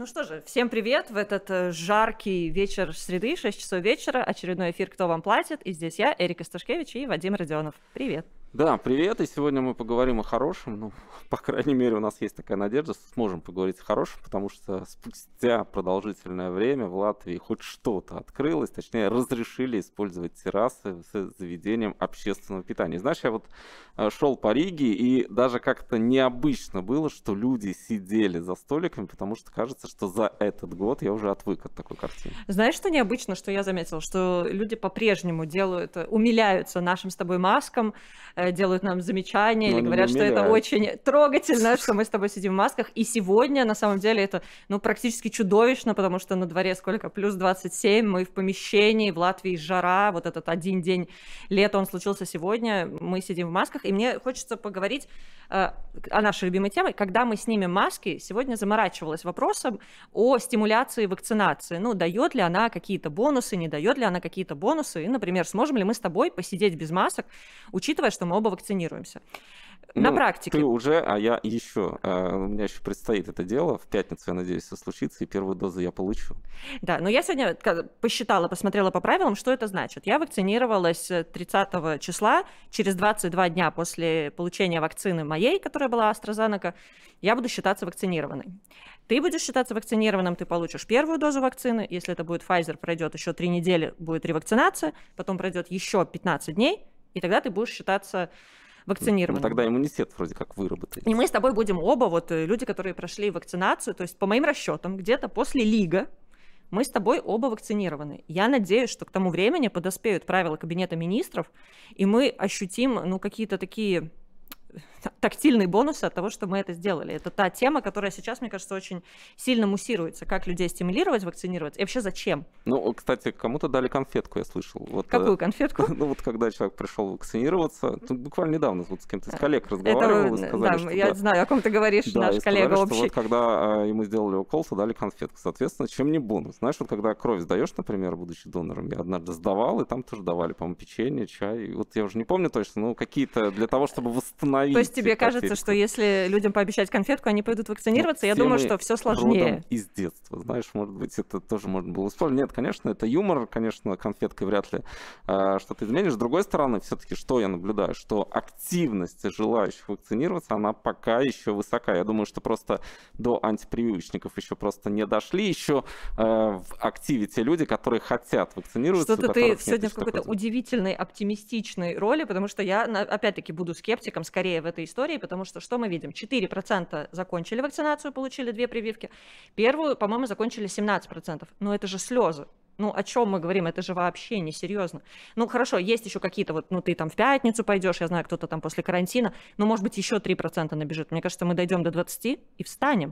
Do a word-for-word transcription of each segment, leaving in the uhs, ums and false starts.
Ну что же, всем привет в этот э, жаркий вечер среды, шесть часов вечера, очередной эфир «Кто вам платит?» И здесь я, Эрика Сташкевич и Вадим Родионов. Привет. Да, привет, и сегодня мы поговорим о хорошем, ну, по крайней мере, у нас есть такая надежда, что сможем поговорить о хорошем, потому что спустя продолжительное время в Латвии хоть что-то открылось, точнее, разрешили использовать террасы с заведением общественного питания. Знаешь, я вот э, шел по Риге, и даже как-то необычно было, что люди сидели за столиками, потому что кажется, что за этот год я уже отвык от такой картины. Знаешь, что необычно, что я заметила? Что люди по-прежнему делают, умиляются нашим с тобой маскам, э, делают нам замечания Но или они не говорят, что это умиляют. очень трогательно, что мы с тобой сидим в масках. И сегодня, на самом деле, это ну, практически чудовищно, потому что на дворе сколько? Плюс двадцать семь, мы в помещении, в Латвии жара, вот этот один день лета, он случился сегодня, мы сидим в масках, и мне хочется поговорить э, о нашей любимой теме. Когда мы снимем маски, сегодня заморачивалась вопросом о стимуляции вакцинации. Ну, дает ли она какие-то бонусы, не дает ли она какие-то бонусы, и, например, сможем ли мы с тобой посидеть без масок, учитывая, что мы оба вакцинируемся. На Ну, практике. ты уже, а я еще. Э, У меня еще предстоит это дело. В пятницу, я надеюсь, все случится, и первую дозу я получу. Да, но я сегодня ка- посчитала, посмотрела по правилам, что это значит. Я вакцинировалась тридцатого числа, через двадцать два дня после получения вакцины моей, которая была AstraZeneca, я буду считаться вакцинированной. Ты будешь считаться вакцинированным, ты получишь первую дозу вакцины. Если это будет Pfizer, пройдет еще три недели, будет ревакцинация, потом пройдет еще пятнадцать дней, и тогда ты будешь считаться Ну, вакцинированным. тогда иммунитет вроде как И выработается. мы с тобой будем оба, вот э, люди, которые прошли вакцинацию, то есть по моим расчетам, где-то после Лига мы с тобой оба вакцинированы. Я надеюсь, что к тому времени подоспеют правила Кабинета министров, и мы ощутим, ну, какие-то такие та- тактильные бонусы от того, что мы это сделали. Это та тема, которая сейчас, мне кажется, очень сильно муссируется. Как людей стимулировать, вакцинироваться, и вообще зачем? Ну, кстати, кому-то дали конфетку, я слышал. Вот, э, Какую конфетку? ну вот когда человек пришел вакцинироваться, тут буквально недавно вот с кем-то из коллег Это, разговаривал и э, сказали, да, что я да. знаю, о ком ты говоришь, Да, наш и коллега сказали, что общий. вот когда э, ему сделали укол, то дали конфетку. Соответственно, чем не бонус? Знаешь, вот когда кровь сдаешь, например, будучи донором, я однажды сдавал, и там тоже давали, по-моему, печенье, чай. И вот я уже не помню точно, ну какие-то для того, чтобы восстановить. То есть тебе кажется, потерю что крови. если людям пообещать конфетку, они пойдут Ну, вакцинироваться? Я все думаю, мы что все родом сложнее. из детства, знаешь, может быть, это тоже можно было вспомнить. Нет, конечно, это юмор, конечно, конфеткой вряд ли э, что-то изменишь. С другой стороны, все-таки, что я наблюдаю, что активность желающих вакцинироваться, она пока еще высока. Я думаю, что просто до антипрививочников еще просто не дошли, еще э, в активе те люди, которые хотят вакцинироваться, у Что-то ты которых нет сегодня в еще такой какой-то удивительной, оптимистичной роли, потому что я, на- опять-таки, буду скептиком скорее в этой истории, потому что что мы видим? четыре процента закончили вакцинацию, получили две прививки. Первую, по-моему, закончили семнадцать процентов. Но это же слезы. Ну, о чем мы говорим? Это же вообще не серьезно. Ну, хорошо, есть еще какие-то вот, ну, ты там в пятницу пойдешь, я знаю, кто-то там после карантина, но, может быть, еще три процента набежит. Мне кажется, мы дойдем до двадцати и встанем.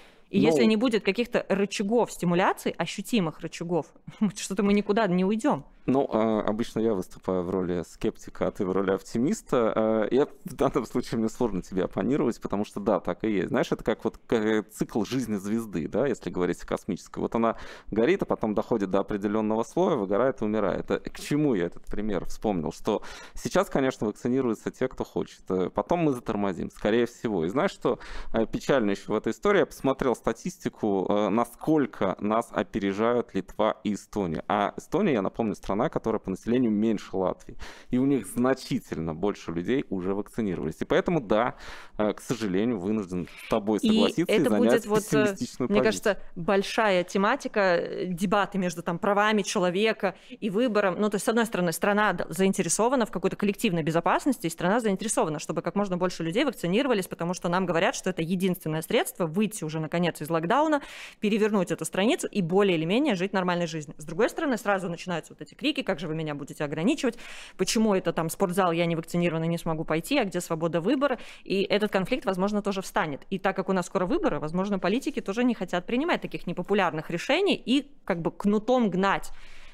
И если Ну, не будет каких-то рычагов стимуляции, ощутимых рычагов, что-то мы никуда не уйдем. Ну, а, обычно я выступаю в роли скептика, а ты в роли оптимиста. А, Я в данном случае мне сложно тебе оппонировать, потому что да, так и есть. Знаешь, это как вот к- цикл жизни звезды, да, если говорить о космической. Вот она горит, а потом доходит до определенного слоя, выгорает и умирает. Это к чему я этот пример вспомнил? Что сейчас, конечно, вакцинируются те, кто хочет. Э, Потом мы затормозим, скорее всего. И знаешь, что э, печально еще в этой истории? Я посмотрел статистику, э, насколько нас опережают Литва и Эстония. А Эстония, я напомню, страна, которая по населению меньше Латвии. И у них значительно больше людей уже вакцинировались. И поэтому, да, э, к сожалению, вынужден с тобой И согласиться и, это занять будет вот, э, пессимистичную мне позицию. кажется, большая тематика, э, дебаты между там правами человека и выбором. Ну, то есть, с одной стороны, страна д- заинтересована в какой-то коллективной безопасности, и страна заинтересована, чтобы как можно больше людей вакцинировались, потому что нам говорят, что это единственное средство выйти уже, наконец, из локдауна, перевернуть эту страницу и более или менее жить нормальной жизнью. С другой стороны, сразу начинаются вот эти крики, как же вы меня будете ограничивать, почему это там спортзал, я не вакцинирована, не смогу пойти, а где свобода выбора, и этот конфликт, возможно, тоже встанет. И так как у нас скоро выборы, возможно, политики тоже не хотят принимать таких непопулярных решений и как бы кнутом гнать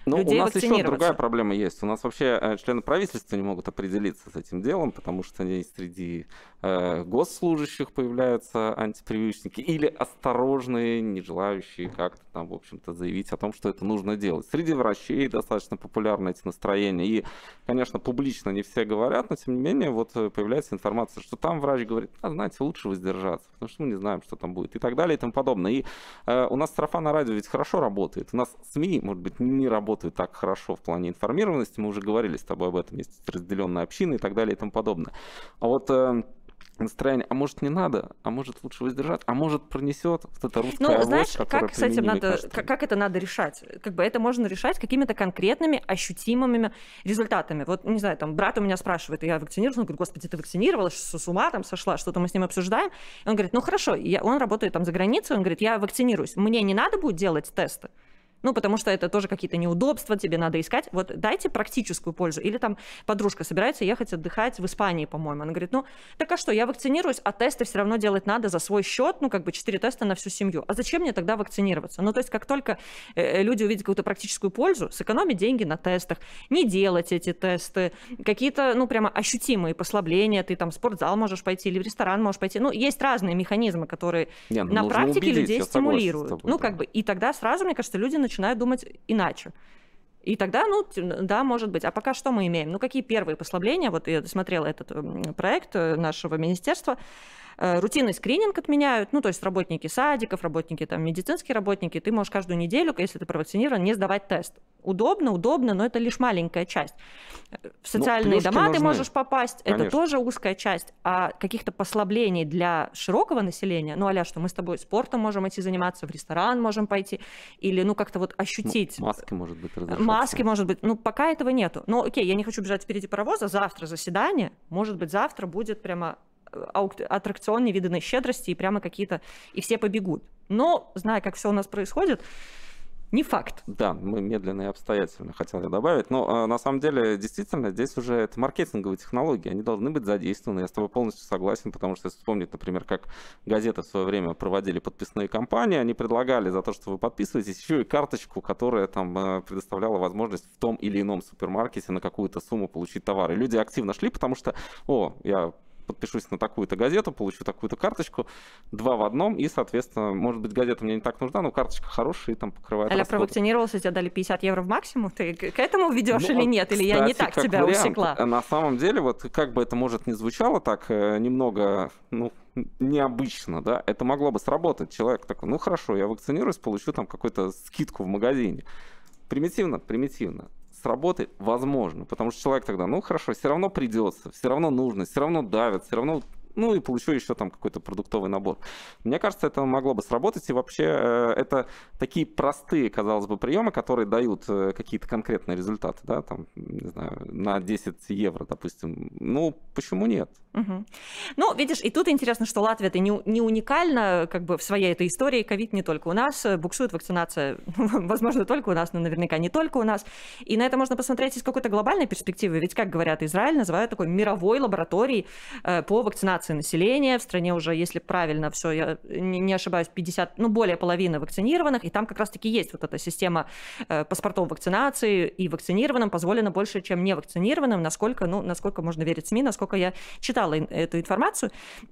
Ну, у людей нас еще другая вакцинироваться. проблема есть. У нас вообще э, члены правительства не могут определиться с этим делом, потому что они среди э, госслужащих появляются антипрививочники или осторожные, не желающие как-то там, в общем-то, заявить о том, что это нужно делать. Среди врачей достаточно популярны эти настроения. И, конечно, публично не все говорят, но, тем не менее, вот появляется информация, что там врач говорит, а, знаете, лучше воздержаться, потому что мы не знаем, что там будет, и так далее, и тому подобное. И э, у нас сарафанное радио ведь хорошо работает. У нас СМИ, может быть, не работают так хорошо в плане информированности, мы уже говорили с тобой об этом, есть разделенная община и так далее и тому подобное. А вот э, настроение, а может не надо, а может лучше воздержаться, а может пронесет вот эта русская Ну, авось, знаешь, которая как с этим применима надо, каждому. как, как это надо решать? Как бы это можно решать какими-то конкретными, ощутимыми результатами. Вот, не знаю, там, брат у меня спрашивает, я вакцинировалась, он говорит, господи, ты вакцинировалась, с с ума там сошла, что-то мы с ним обсуждаем. И он говорит, ну хорошо, я, он работает там за границей, он говорит, я вакцинируюсь, мне не надо будет делать тесты? Ну, потому что это тоже какие-то неудобства, тебе надо искать. Вот дайте практическую пользу. Или там подружка собирается ехать отдыхать в Испании, по-моему. Она говорит, ну, так а что, я вакцинируюсь, а тесты все равно делать надо за свой счет, ну, как бы четыре теста на всю семью. А зачем мне тогда вакцинироваться? Ну, то есть как только э, люди увидят какую-то практическую пользу, сэкономить деньги на тестах, не делать эти тесты, какие-то, ну, прямо ощутимые послабления, ты там в спортзал можешь пойти или в ресторан можешь пойти. Ну, есть разные механизмы, которые Не, ну, на нужно практике убедить, людей я согласен с стимулируют. тобой, Ну, да. как бы, и тогда сразу, мне кажется, люди начинают думать иначе. И тогда, ну, да, может быть. А пока что мы имеем? Ну, какие первые послабления? Вот я смотрела этот проект нашего министерства. Рутинный скрининг отменяют, ну, то есть работники садиков, работники, там, медицинские работники, ты можешь каждую неделю, если ты провакцинирован, не сдавать тест. Удобно, удобно, но это лишь маленькая часть. В социальные Ну, дома нужны. ты можешь попасть, Конечно. это тоже узкая часть, а каких-то послаблений для широкого населения, ну, а-ля, что мы с тобой спортом можем идти заниматься, в ресторан можем пойти, или, ну, как-то вот ощутить. Ну, маски, может быть, разрешаться. Маски, может быть, ну, пока этого нету. Ну, окей, я не хочу бежать впереди паровоза, завтра заседание, может быть, завтра будет прямо аттракцион невиданной щедрости, и прямо какие-то, и все побегут. Но, зная, как все у нас происходит, не факт. Да, мы медленно и обстоятельно, хотел я добавить. Но э, на самом деле, действительно, здесь уже это маркетинговые технологии, они должны быть задействованы. Я с тобой полностью согласен, потому что если вспомнить, например, как газеты в свое время проводили подписные кампании, они предлагали за то, что вы подписываетесь, еще и карточку, которая там э, предоставляла возможность в том или ином супермаркете на какую-то сумму получить товар. И люди активно шли, потому что, о, я подпишусь на такую-то газету, получу такую-то карточку, два в одном, и, соответственно, может быть, газета мне не так нужна, но карточка хорошая и там покрывает Аля расходы. провакцинировался, тебе дали пятьдесят евро в максимум, ты к этому ведешь Ну, или нет? Или я не кстати, так как тебя вариант, усекла? На самом деле, вот как бы это, может, не звучало так э, немного, ну, необычно, да, это могло бы сработать. Человек такой, ну, хорошо, я вакцинируюсь, получу там какую-то скидку в магазине. Примитивно, примитивно. Сработает? Возможно, потому что человек тогда, ну, хорошо, все равно придется, все равно нужно, все равно давят, все равно... Ну и получу еще там какой-то продуктовый набор. Мне кажется, это могло бы сработать. И вообще э, это такие простые, казалось бы, приемы, которые дают э, какие-то конкретные результаты. Да? Там, не знаю, на десять евро, допустим. Ну, почему нет? Угу. Ну, видишь, и тут интересно, что Латвия это не, не уникальна как бы в своей этой истории. Ковид не только у нас, буксует вакцинация, возможно, только у нас, но наверняка не только у нас. И на это можно посмотреть из какой-то глобальной перспективы. Ведь, как говорят, Израиль называют такой мировой лабораторией э, по вакцинации населения. В стране уже, если правильно все, я не, не ошибаюсь, пятьдесят, ну, более половины вакцинированных. И там как раз-таки есть вот эта система э, паспортов вакцинации. И вакцинированным позволено больше, чем невакцинированным. Насколько, ну, насколько можно верить СМИ, насколько я читала эту информацию.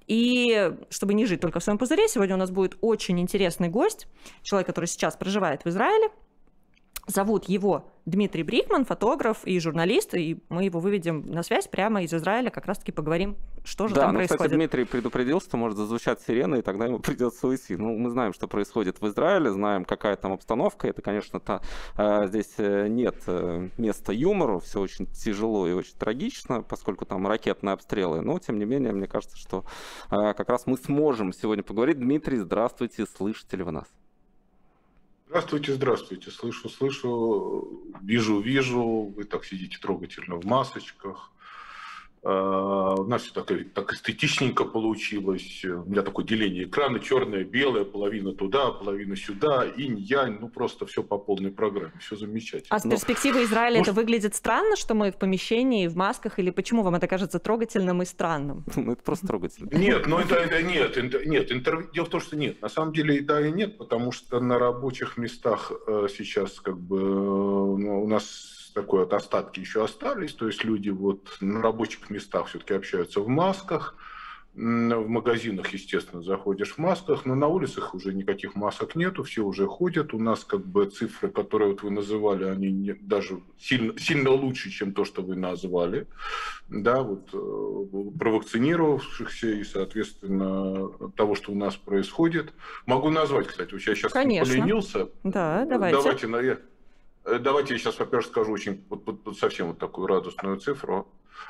И чтобы не жить только в своем пузыре, сегодня у нас будет очень интересный гость, человек, который сейчас проживает в Израиле. Зовут его Дмитрий Брикман, фотограф и журналист, и мы его выведем на связь прямо из Израиля, как раз-таки поговорим, что же да, там ну, происходит. Кстати, Дмитрий предупредил, что может зазвучать сирена, и тогда ему придется уйти. Ну, мы знаем, что происходит в Израиле, знаем, какая там обстановка. Это, конечно, та, э, здесь нет э, места юмору, все очень тяжело и очень трагично, поскольку там ракетные обстрелы. Но, тем не менее, мне кажется, что э, как раз мы сможем сегодня поговорить. Дмитрий, здравствуйте, слышите ли вы нас? Здравствуйте, здравствуйте. Слышу, слышу, вижу, вижу. Вы так сидите трогательно в масочках. У нас все так, так эстетичненько получилось. У меня такое деление экрана: черное, белое, половина туда, половина сюда, инь, янь, ну просто все по полной программе, все замечательно. А с перспективы Израиля Может... это выглядит странно, что мы в помещении, в масках, или почему вам это кажется трогательным и странным? Ну это просто трогательно. Нет, ну это, это нет, нет, интерв... дело в том, что нет, на самом деле да и нет, потому что на рабочих местах сейчас как бы ну, у нас такой вот остатки еще остались, то есть люди вот на рабочих местах все-таки общаются в масках, в магазинах, естественно, заходишь в масках, но на улицах уже никаких масок нету, все уже ходят, у нас как бы цифры, которые вот вы называли, они не, даже сильно, сильно лучше, чем то, что вы назвали, да, вот провакцинировавшихся и, соответственно, того, что у нас происходит. Могу назвать, кстати, вот я сейчас Конечно. не поленился. Да, давайте. Давайте, наверное. Давайте я сейчас, во-первых, скажу очень вот, вот, совсем вот такую радостную цифру.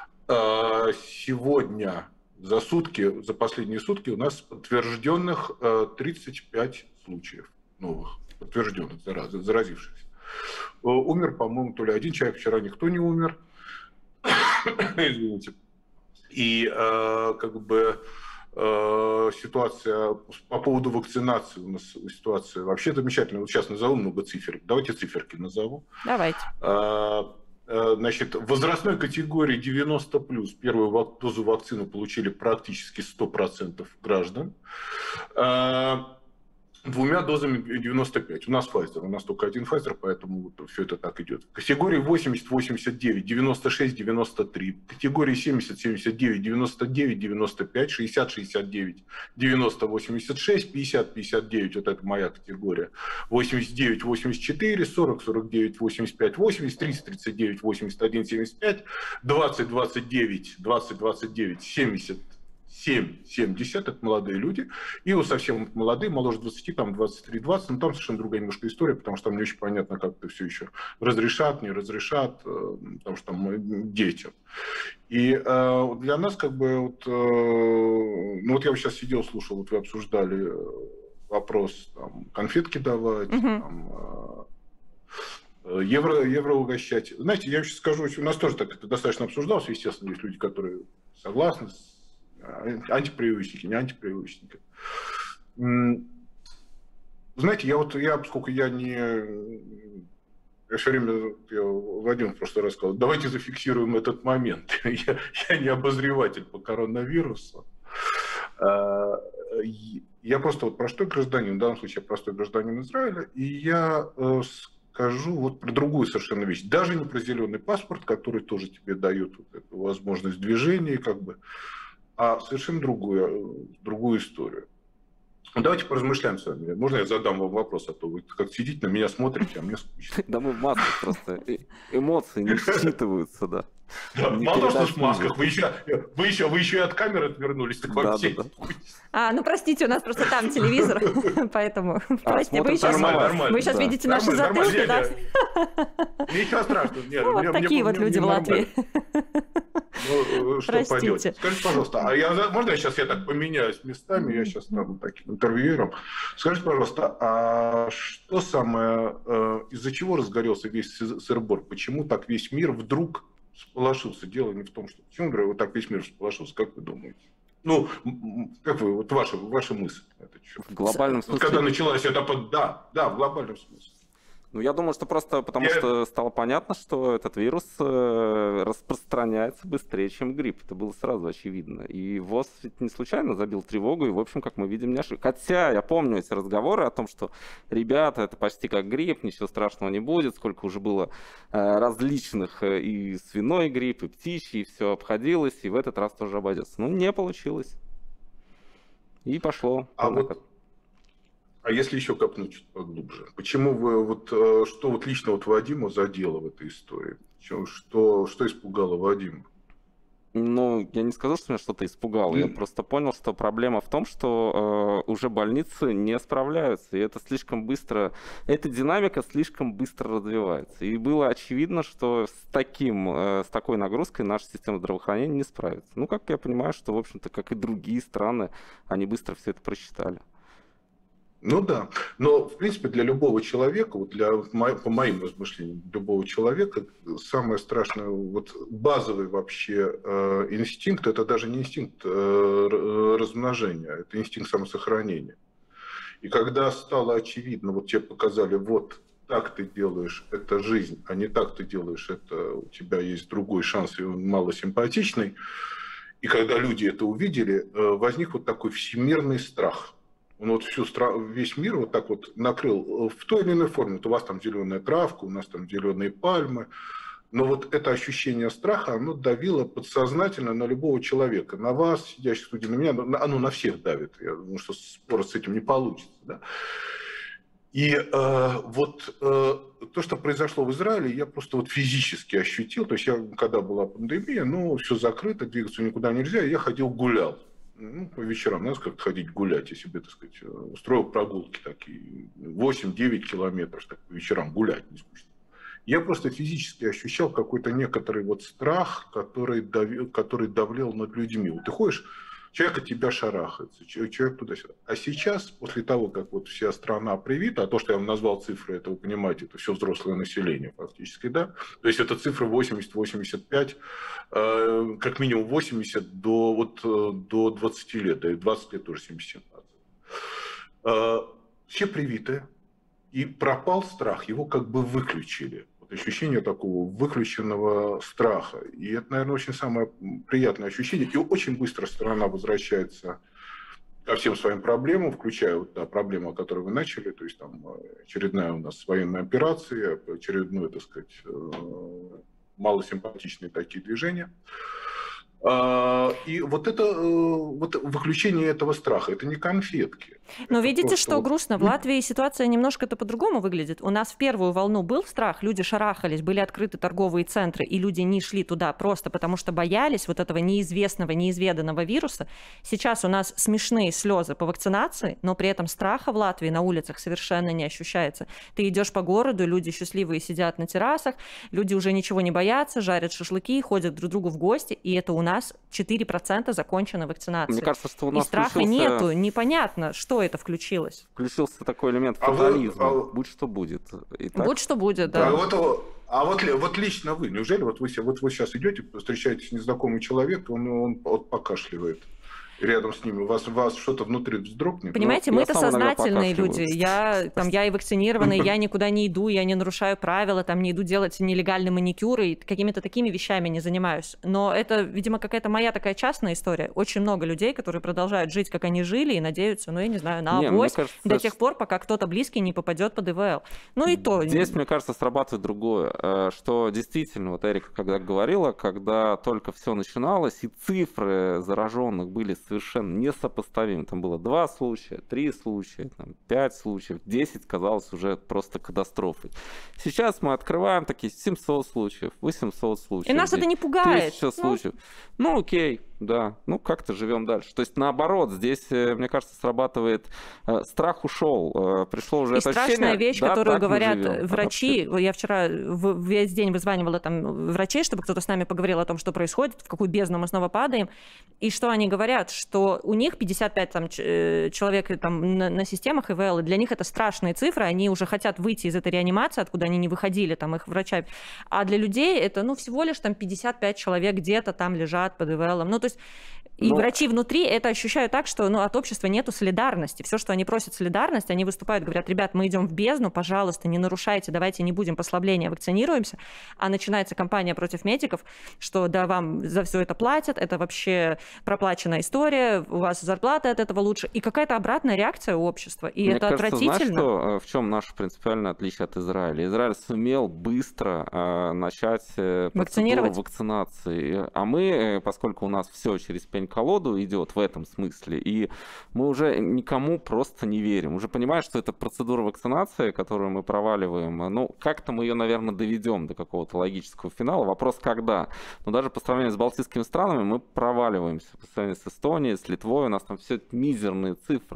Сегодня за сутки, за последние сутки у нас подтвержденных тридцать пять случаев новых, подтвержденных зараз, заразившихся. Умер, по-моему, то ли один человек, вчера никто не умер. Извините. И как бы ситуация по поводу вакцинации, у нас ситуация вообще замечательная. Вот сейчас назову много цифр. Давайте циферки назову. Давайте. Значит, в возрастной категории девяносто плюс первую дозу вакцины получили практически сто процентов граждан. Двумя дозами девяносто пять. У нас Pfizer, у нас только один Pfizer, поэтому вот все это так идет. В категории восемьдесят восемьдесят девять, девяносто шесть девяносто три. В категории семьдесят семьдесят девять, девяносто девять девяносто пять, шестьдесят шестьдесят девять, девяносто восемьдесят шесть, пятьдесят пятьдесят девять, вот это моя категория. восемьдесят девять восемьдесят четыре, сорок сорок девять восемьдесят пять восемьдесят, тридцать тридцать девять восемьдесят один семьдесят пять, двадцать двадцать девять двадцать двадцать девять семьдесят семь семьдесят, это молодые люди, и вот совсем молодые, моложе двадцати, там двадцать три двадцать, но там совершенно другая немножко история, потому что там не очень понятно, как это все еще разрешат, не разрешат, потому что там дети. И э, для нас как бы, вот, э, ну вот я вот сейчас сидел, слушал, вот вы обсуждали вопрос, там, конфетки давать, uh-huh. там, э, евро, евро угощать. Знаете, я сейчас скажу, у нас тоже так это достаточно обсуждалось, естественно, есть люди, которые согласны с антипрививочники, не антипрививочники. Знаете, я вот, я, поскольку я не... Я все время, я Вадиму в прошлый раз сказал, давайте зафиксируем этот момент. я, я не обозреватель по коронавирусу. Я просто вот простой гражданин, в данном случае я простой гражданин Израиля, и я скажу вот про другую совершенно вещь. Даже не про зеленый паспорт, который тоже тебе дает вот эту возможность движения, как бы, а совершенно другую, другую историю. Давайте поразмышляем с вами. Можно я задам вам вопрос, а то вы как сидите, на меня смотрите, а мне скучно. Да мы в масках просто. Эмоции не считываются, да. Да, мало того, что в масках, вы еще, вы, еще, вы еще и от камеры отвернулись, так вообще. Да, да, да. А, ну простите, у нас просто там телевизор, поэтому, простите, вы сейчас, вы сейчас да. видите наши затылки, да? Ничего страшного. Нет, ну, вот мне, такие мне, вот люди в Латвии. Ну, что Простите. поделать? Скажите, пожалуйста, а я, можно я сейчас я так поменяюсь местами, я сейчас там таким интервьюером. Скажите, пожалуйста, а что самое, из-за чего разгорелся весь сыр-бор? Почему так весь мир вдруг всполошился? Дело не в том, что... Почему вот так весь мир всполошился, как вы думаете? Ну, как вы, вот ваша, ваша мысль. Это что? В глобальном смысле? Вот когда началась эта... Да, да, в глобальном смысле. Ну, я думаю, что просто потому, я... что стало понятно, что этот вирус э, распространяется быстрее, чем грипп. Это было сразу очевидно. И ВОЗ ведь не случайно забил тревогу, и, в общем, как мы видим, не ошибся. Хотя я помню эти разговоры о том, что, ребята, это почти как грипп, ничего страшного не будет, сколько уже было э, различных, э, и свиной грипп, и птичий, и все обходилось, и в этот раз тоже обойдется. Ну, не получилось. И пошло. А вот... А если еще копнуть чуть поглубже, почему вы вот что вот лично вот Вадима задело в этой истории? Что, что испугало Вадима? Ну, я не скажу, что меня что-то испугало. Я просто понял, что проблема в том, что э, уже больницы не справляются. И это слишком быстро, эта динамика слишком быстро развивается. И было очевидно, что с, таким, э, с такой нагрузкой наша система здравоохранения не справится. Ну, как я понимаю, что, в общем-то, как и другие страны, они быстро все это просчитали. Ну да, но в принципе для любого человека, вот для, по моим размышлениям, любого человека самое страшное, вот базовый вообще э, инстинкт, это даже не инстинкт э, размножения, это инстинкт самосохранения. И когда стало очевидно, вот тебе показали, вот так ты делаешь, это жизнь, а не так ты делаешь, это у тебя есть другой шанс, и он малосимпатичный. И когда люди это увидели, возник вот такой всемирный страх. Он вот всю, весь мир вот так вот накрыл в той или иной форме. Вот у вас там зеленая травка, у нас там зеленые пальмы. Но вот это ощущение страха, оно давило подсознательно на любого человека. На вас, сидящих в студии, на меня, оно на всех давит. Я думаю, что спор с этим не получится. Да? И э, вот э, то, что произошло в Израиле, я просто вот физически ощутил. То есть я, когда была пандемия, ну, все закрыто, двигаться никуда нельзя, я ходил гулял. Ну, по вечерам, надо как ходить гулять, я себе, так сказать, устроил прогулки такие, восемь-девять километров так, по вечерам гулять, не скучно. Я просто физически ощущал какой-то некоторый вот страх, который, давил, который давлел над людьми. Вот ты ходишь, человек от тебя шарахается, человек туда-сюда. А сейчас, после того, как вот вся страна привита, а то, что я вам назвал цифры, это вы понимаете, это все взрослое население фактически, да? То есть это цифры восемьдесят-восемьдесят пять, э, как минимум восемьдесят до, вот, до двадцати лет, и двадцать лет тоже семьдесят. Э, все привиты, и пропал страх, его как бы выключили. Ощущение такого выключенного страха. И это, наверное, очень самое приятное ощущение. И очень быстро страна возвращается ко всем своим проблемам, включая вот та проблема, о которой вы начали, то есть там очередная у нас военная операция, очередное, так сказать, малосимпатичные такие движения. И вот это вот выключение этого страха, это не конфетки. Но это видите, просто... что грустно? В Латвии ситуация немножко-то по-другому выглядит. У нас в первую волну был страх, люди шарахались, были открыты торговые центры, и люди не шли туда просто потому, что боялись вот этого неизвестного, неизведанного вируса. Сейчас у нас смешные слезы по вакцинации, но при этом страха в Латвии на улицах совершенно не ощущается. Ты идешь по городу, люди счастливые сидят на террасах, люди уже ничего не боятся, жарят шашлыки, ходят друг к другу в гости, и это у нас У нас четыре процента закончена вакцинация. Мне кажется, что у нас и страха включился... нету, непонятно, что это включилось. Включился такой элемент фатализма. А вы, а... Будь что будет. Итак... Будь что будет, да. А вот, а вот, вот лично вы, неужели вот вы, вот вы сейчас идете, встречаетесь с незнакомым человеком, он, он, он покашливает рядом с ними, у вас, у вас что-то внутри вздрогнет? Понимаете, ну, мы-то сознательные люди. Я, там, я и вакцинированный, я никуда не иду, я не нарушаю правила, там, не иду делать нелегальный маникюр и какими-то такими вещами не занимаюсь. Но это, видимо, какая-то моя такая частная история. Очень много людей, которые продолжают жить, как они жили, и надеются, ну, я не знаю, на авось кажется, до тех пор, пока кто-то близкий не попадет под ИВЛ. Ну и то... Здесь, мне кажется, срабатывает другое, что действительно, вот Эрика когда говорила, когда только все начиналось, и цифры зараженных были совершенно несопоставимы. Там было два случая, три случая, там, пять случаев, десять казалось уже просто катастрофой. Сейчас мы открываем такие семьсот случаев, восемьсот случаев. И нас это не пугает. тысяча случаев. Ну, ну окей. Да, ну как-то живем дальше. То есть наоборот, здесь, мне кажется, срабатывает э, страх ушел, э, пришло уже и это страшная ощущение, вещь, да, которую говорят живем, врачи. Я вчера в, весь день вызванивала там врачей, чтобы кто-то с нами поговорил о том, что происходит, в какую бездну мы снова падаем, и что они говорят, что у них пятьдесят пять там, человек там, на, на системах ИВЛ, и для них это страшные цифры, они уже хотят выйти из этой реанимации, откуда они не выходили, там их врача, а для людей это ну, всего лишь там пятьдесят пять человек где-то там лежат под ИВЛом. Ну, то есть и Но... врачи внутри это ощущают так, что ну, от общества нету солидарности. Все, что они просят солидарность, они выступают, говорят, ребят, мы идем в бездну, пожалуйста, не нарушайте, давайте не будем послабления, вакцинируемся. А начинается кампания против медиков, что да, вам за все это платят, это вообще проплаченная история, у вас зарплата от этого лучше. И какая-то обратная реакция у общества. И Мне это кажется, отвратительно. Знаешь, что, в чем наше принципиальное отличие от Израиля? Израиль сумел быстро э, начать процедуру вакцинации. А мы, поскольку у нас все через пень-колоду идет в этом смысле, и мы уже никому просто не верим. Уже понимаешь, что это процедура вакцинации, которую мы проваливаем, ну, как-то мы ее, наверное, доведем до какого-то логического финала. Вопрос, когда. Но даже по сравнению с балтийскими странами мы проваливаемся. По сравнению с Эстонией, с Литвой, у нас там все мизерные цифры.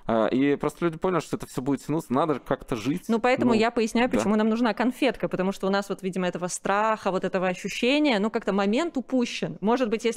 И просто люди поняли, что это все будет тянуться, надо как-то жить. Ну, поэтому ну, я поясняю, да. почему нам нужна конфетка, потому что у нас вот, видимо, этого страха, вот этого ощущения, ну, как-то момент упущен. Может быть, если бы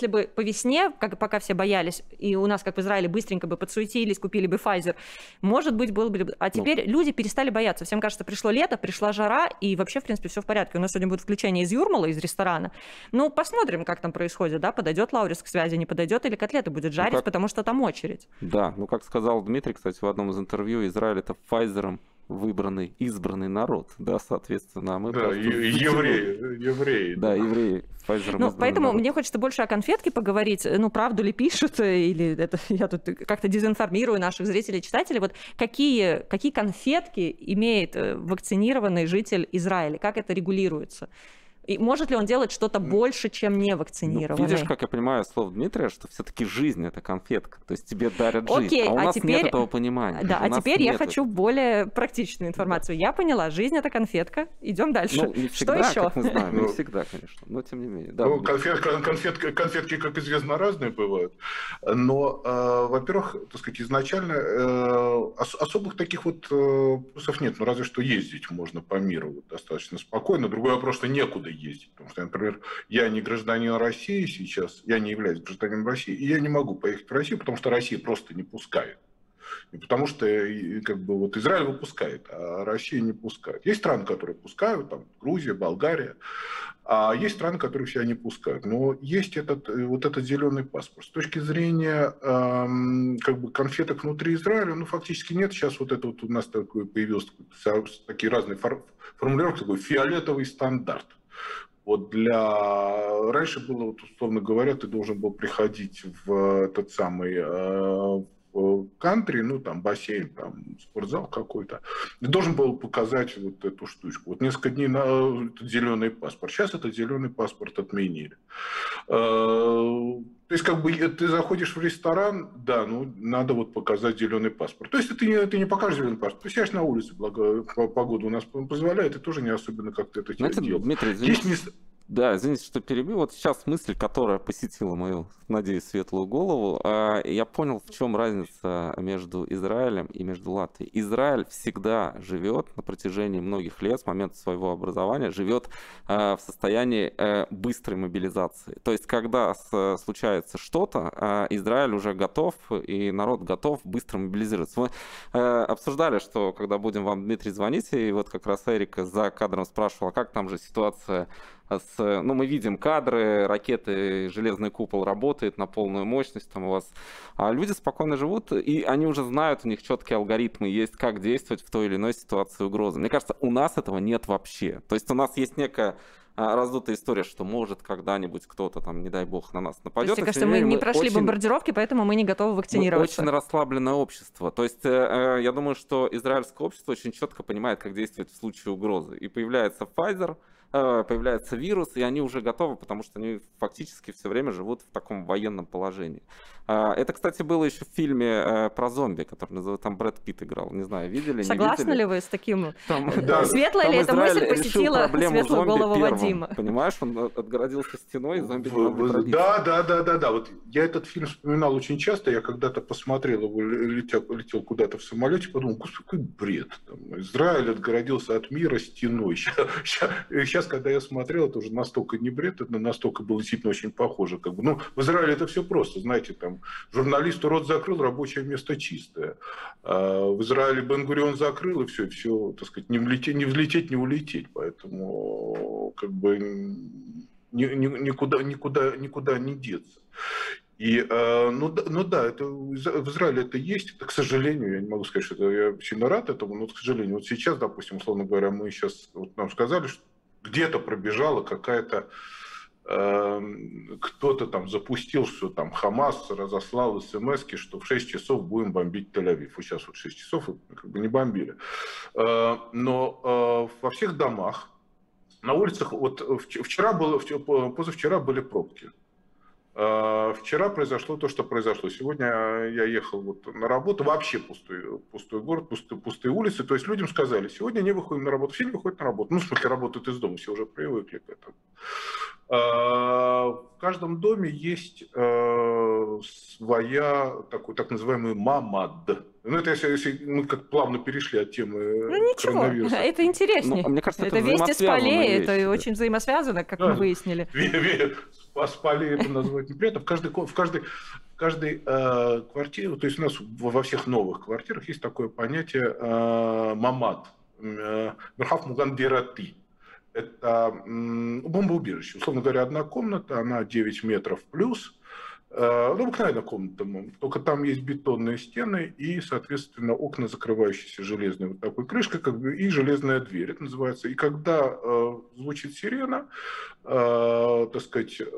весне, как, пока все боялись, и у нас, как в Израиле, быстренько бы подсуетились, купили бы Pfizer, может быть, было бы... А теперь ну. люди перестали бояться. Всем кажется, пришло лето, пришла жара, и вообще, в принципе, все в порядке. У нас сегодня будет включение из Юрмала, из ресторана. Ну, посмотрим, как там происходит, да, подойдет Лаурис к связи, не подойдет, или котлеты будет жарить, ну, как... потому что там очередь. Да, ну, как сказал Дмитрий, кстати, в одном из интервью, Израиль — это Pfizer выбранный, избранный народ, да, соответственно, мы да, евреи, евреи. Да, евреи. Pfizer ну, поэтому народ. Мне хочется больше о конфетке поговорить, ну, правду ли пишут, или это я тут как-то дезинформирую наших зрителей, читателей, вот какие, какие конфетки имеет вакцинированный житель Израиля, как это регулируется? И может ли он делать что-то больше, чем не вакцинированный? Ну, видишь, как я понимаю слово Дмитрия, что все-таки жизнь — это конфетка. То есть тебе дарят жизнь. Окей, а у а нас теперь... нет этого понимания. Да, у а теперь я нет хочу этого. более практичную информацию. Да. Я поняла, жизнь — это конфетка. Идем дальше. Ну, не всегда, что еще? Как мы знаем, не всегда, конечно. Но тем не менее. Да, ну, конфетка, конфетка, конфетки, как известно, разные бывают. Но, э, во-первых, так сказать, изначально э, особых таких вот э, плюсов нет. Ну, разве что ездить можно по миру вот, достаточно спокойно. Другой вопрос, что некуда ездить. Потому что, например, я не гражданин России сейчас, я не являюсь гражданином России, и я не могу поехать в Россию, потому что Россия просто не пускает. Не потому что как бы, вот Израиль выпускает, а Россия не пускает. Есть страны, которые пускают, там Грузия, Болгария, а есть страны, которые себя не пускают. Но есть этот, вот этот зеленый паспорт. С точки зрения эм, как бы конфеток внутри Израиля, ну фактически нет. Сейчас вот это вот у нас такой появился такие разные формулировки, такой фиолетовый стандарт. Вот для... Раньше было, вот, условно говоря, ты должен был приходить в этот самый э, в кантри, ну, там, бассейн, там, спортзал какой-то, и должен был показать вот эту штучку. Вот несколько дней на этот зеленый паспорт. Сейчас этот зеленый паспорт отменили. Э, то есть, как бы, ты заходишь в ресторан, да, ну, надо вот показать зеленый паспорт. То есть, ты не, ты не покажешь зеленый паспорт, ты сидишь на улице, благо погода у нас позволяет, и тоже не особенно как-то это делать. Дмитрий, извините, Есть... да, извините, что перебил. Вот сейчас мысль, которая посетила мою, надеюсь, светлую голову, я понял, в чем разница между Израилем и между Латвией. Израиль всегда живет на протяжении многих лет, с момента своего образования, живет в состоянии быстрой мобилизации. То есть, когда случается что-то, Израиль уже готов, и народ готов быстро мобилизироваться. Мы э, обсуждали, что когда будем вам, Дмитрий, звонить, и вот как раз Эрика за кадром спрашивала, как там же ситуация с... Ну, мы видим кадры, ракеты, железный купол работает на полную мощность там у вас. А люди спокойно живут, и они уже знают, у них четкие алгоритмы есть, как действовать в той или иной ситуации угрозы. Мне кажется, у нас этого нет вообще. То есть у нас есть некая раздутая история, что может когда-нибудь кто-то там, не дай бог, на нас нападет. То есть, кажется, мы не прошли очень... бомбардировки, поэтому мы не готовы вакцинироваться. Мы очень расслабленное общество. То есть э, я думаю, что израильское общество очень четко понимает, как действовать в случае угрозы. И появляется Pfizer, э, появляется вирус, и они уже готовы, потому что они фактически все время живут в таком военном положении. Э, это, кстати, было еще в фильме э, про зомби, который называется, там Брэд Питт играл. Не знаю, видели, Согласны не видели? ли вы с таким? Там, да, Светлая ли эта мысль посетила светлую голову первым. Вадима? Понимаешь, он отгородился стеной, зомби не могли пробиться. Да, да, да, да, да. Вот я этот фильм вспоминал очень часто. Я когда-то посмотрел его, летел, летел куда-то в самолете, подумал, господи, какой бред. Там, Израиль отгородился от мира стеной. Сейчас, сейчас, сейчас, когда я смотрел, это уже настолько не бред, это настолько было действительно очень похоже. Как бы. Ну, в Израиле это все просто, знаете, там журналисту рот закрыл, рабочее место чистое. А в Израиле Бен-Гурион закрыл, и все, все, так сказать, не влететь, не взлететь, не улететь. Поэтому как бы никуда, никуда, никуда не деться. И, ну, ну да, это, в Израиле это есть, это, к сожалению, я не могу сказать, что это, я сильно рад этому, но, к сожалению, вот сейчас, допустим, условно говоря, мы сейчас, вот нам сказали, что где-то пробежала какая-то, э, кто-то там запустил, что там Хамас разослал смс-ки, что в шесть часов будем бомбить Тель-Авив. Вот сейчас вот шесть часов как бы не бомбили. Э, но э, во всех домах, на улицах, вот вчера было, позавчера были пробки. Вчера произошло то, что произошло. Сегодня я ехал вот на работу, вообще пустой, пустой город, пустые, пустые улицы. То есть людям сказали, сегодня не выходим на работу, все не выходят на работу. Ну, в смысле, работают из дома, все уже привыкли к этому. В каждом доме есть своя, такой, так называемый мамад. Ну, это если, если мы как плавно перешли от темы ну, ничего, коронавируса. Это интереснее. Ну, мне кажется, это это вести с полей, вещи, это да. очень взаимосвязано, как да. мы выяснили. поспали, это назвать неприятно. В каждой, в каждой, в каждой э, квартире, то есть у нас во всех новых квартирах есть такое понятие э, мамат, э, Мерхав Муган Дерати. Это м, бомбоубежище. Условно говоря, одна комната, она девять метров плюс. Ну, обыкновенная комната, только там есть бетонные стены и, соответственно, окна, закрывающиеся железной вот такой крышкой, как бы, и железная дверь, это называется. И когда э, звучит сирена, э, так сказать, э,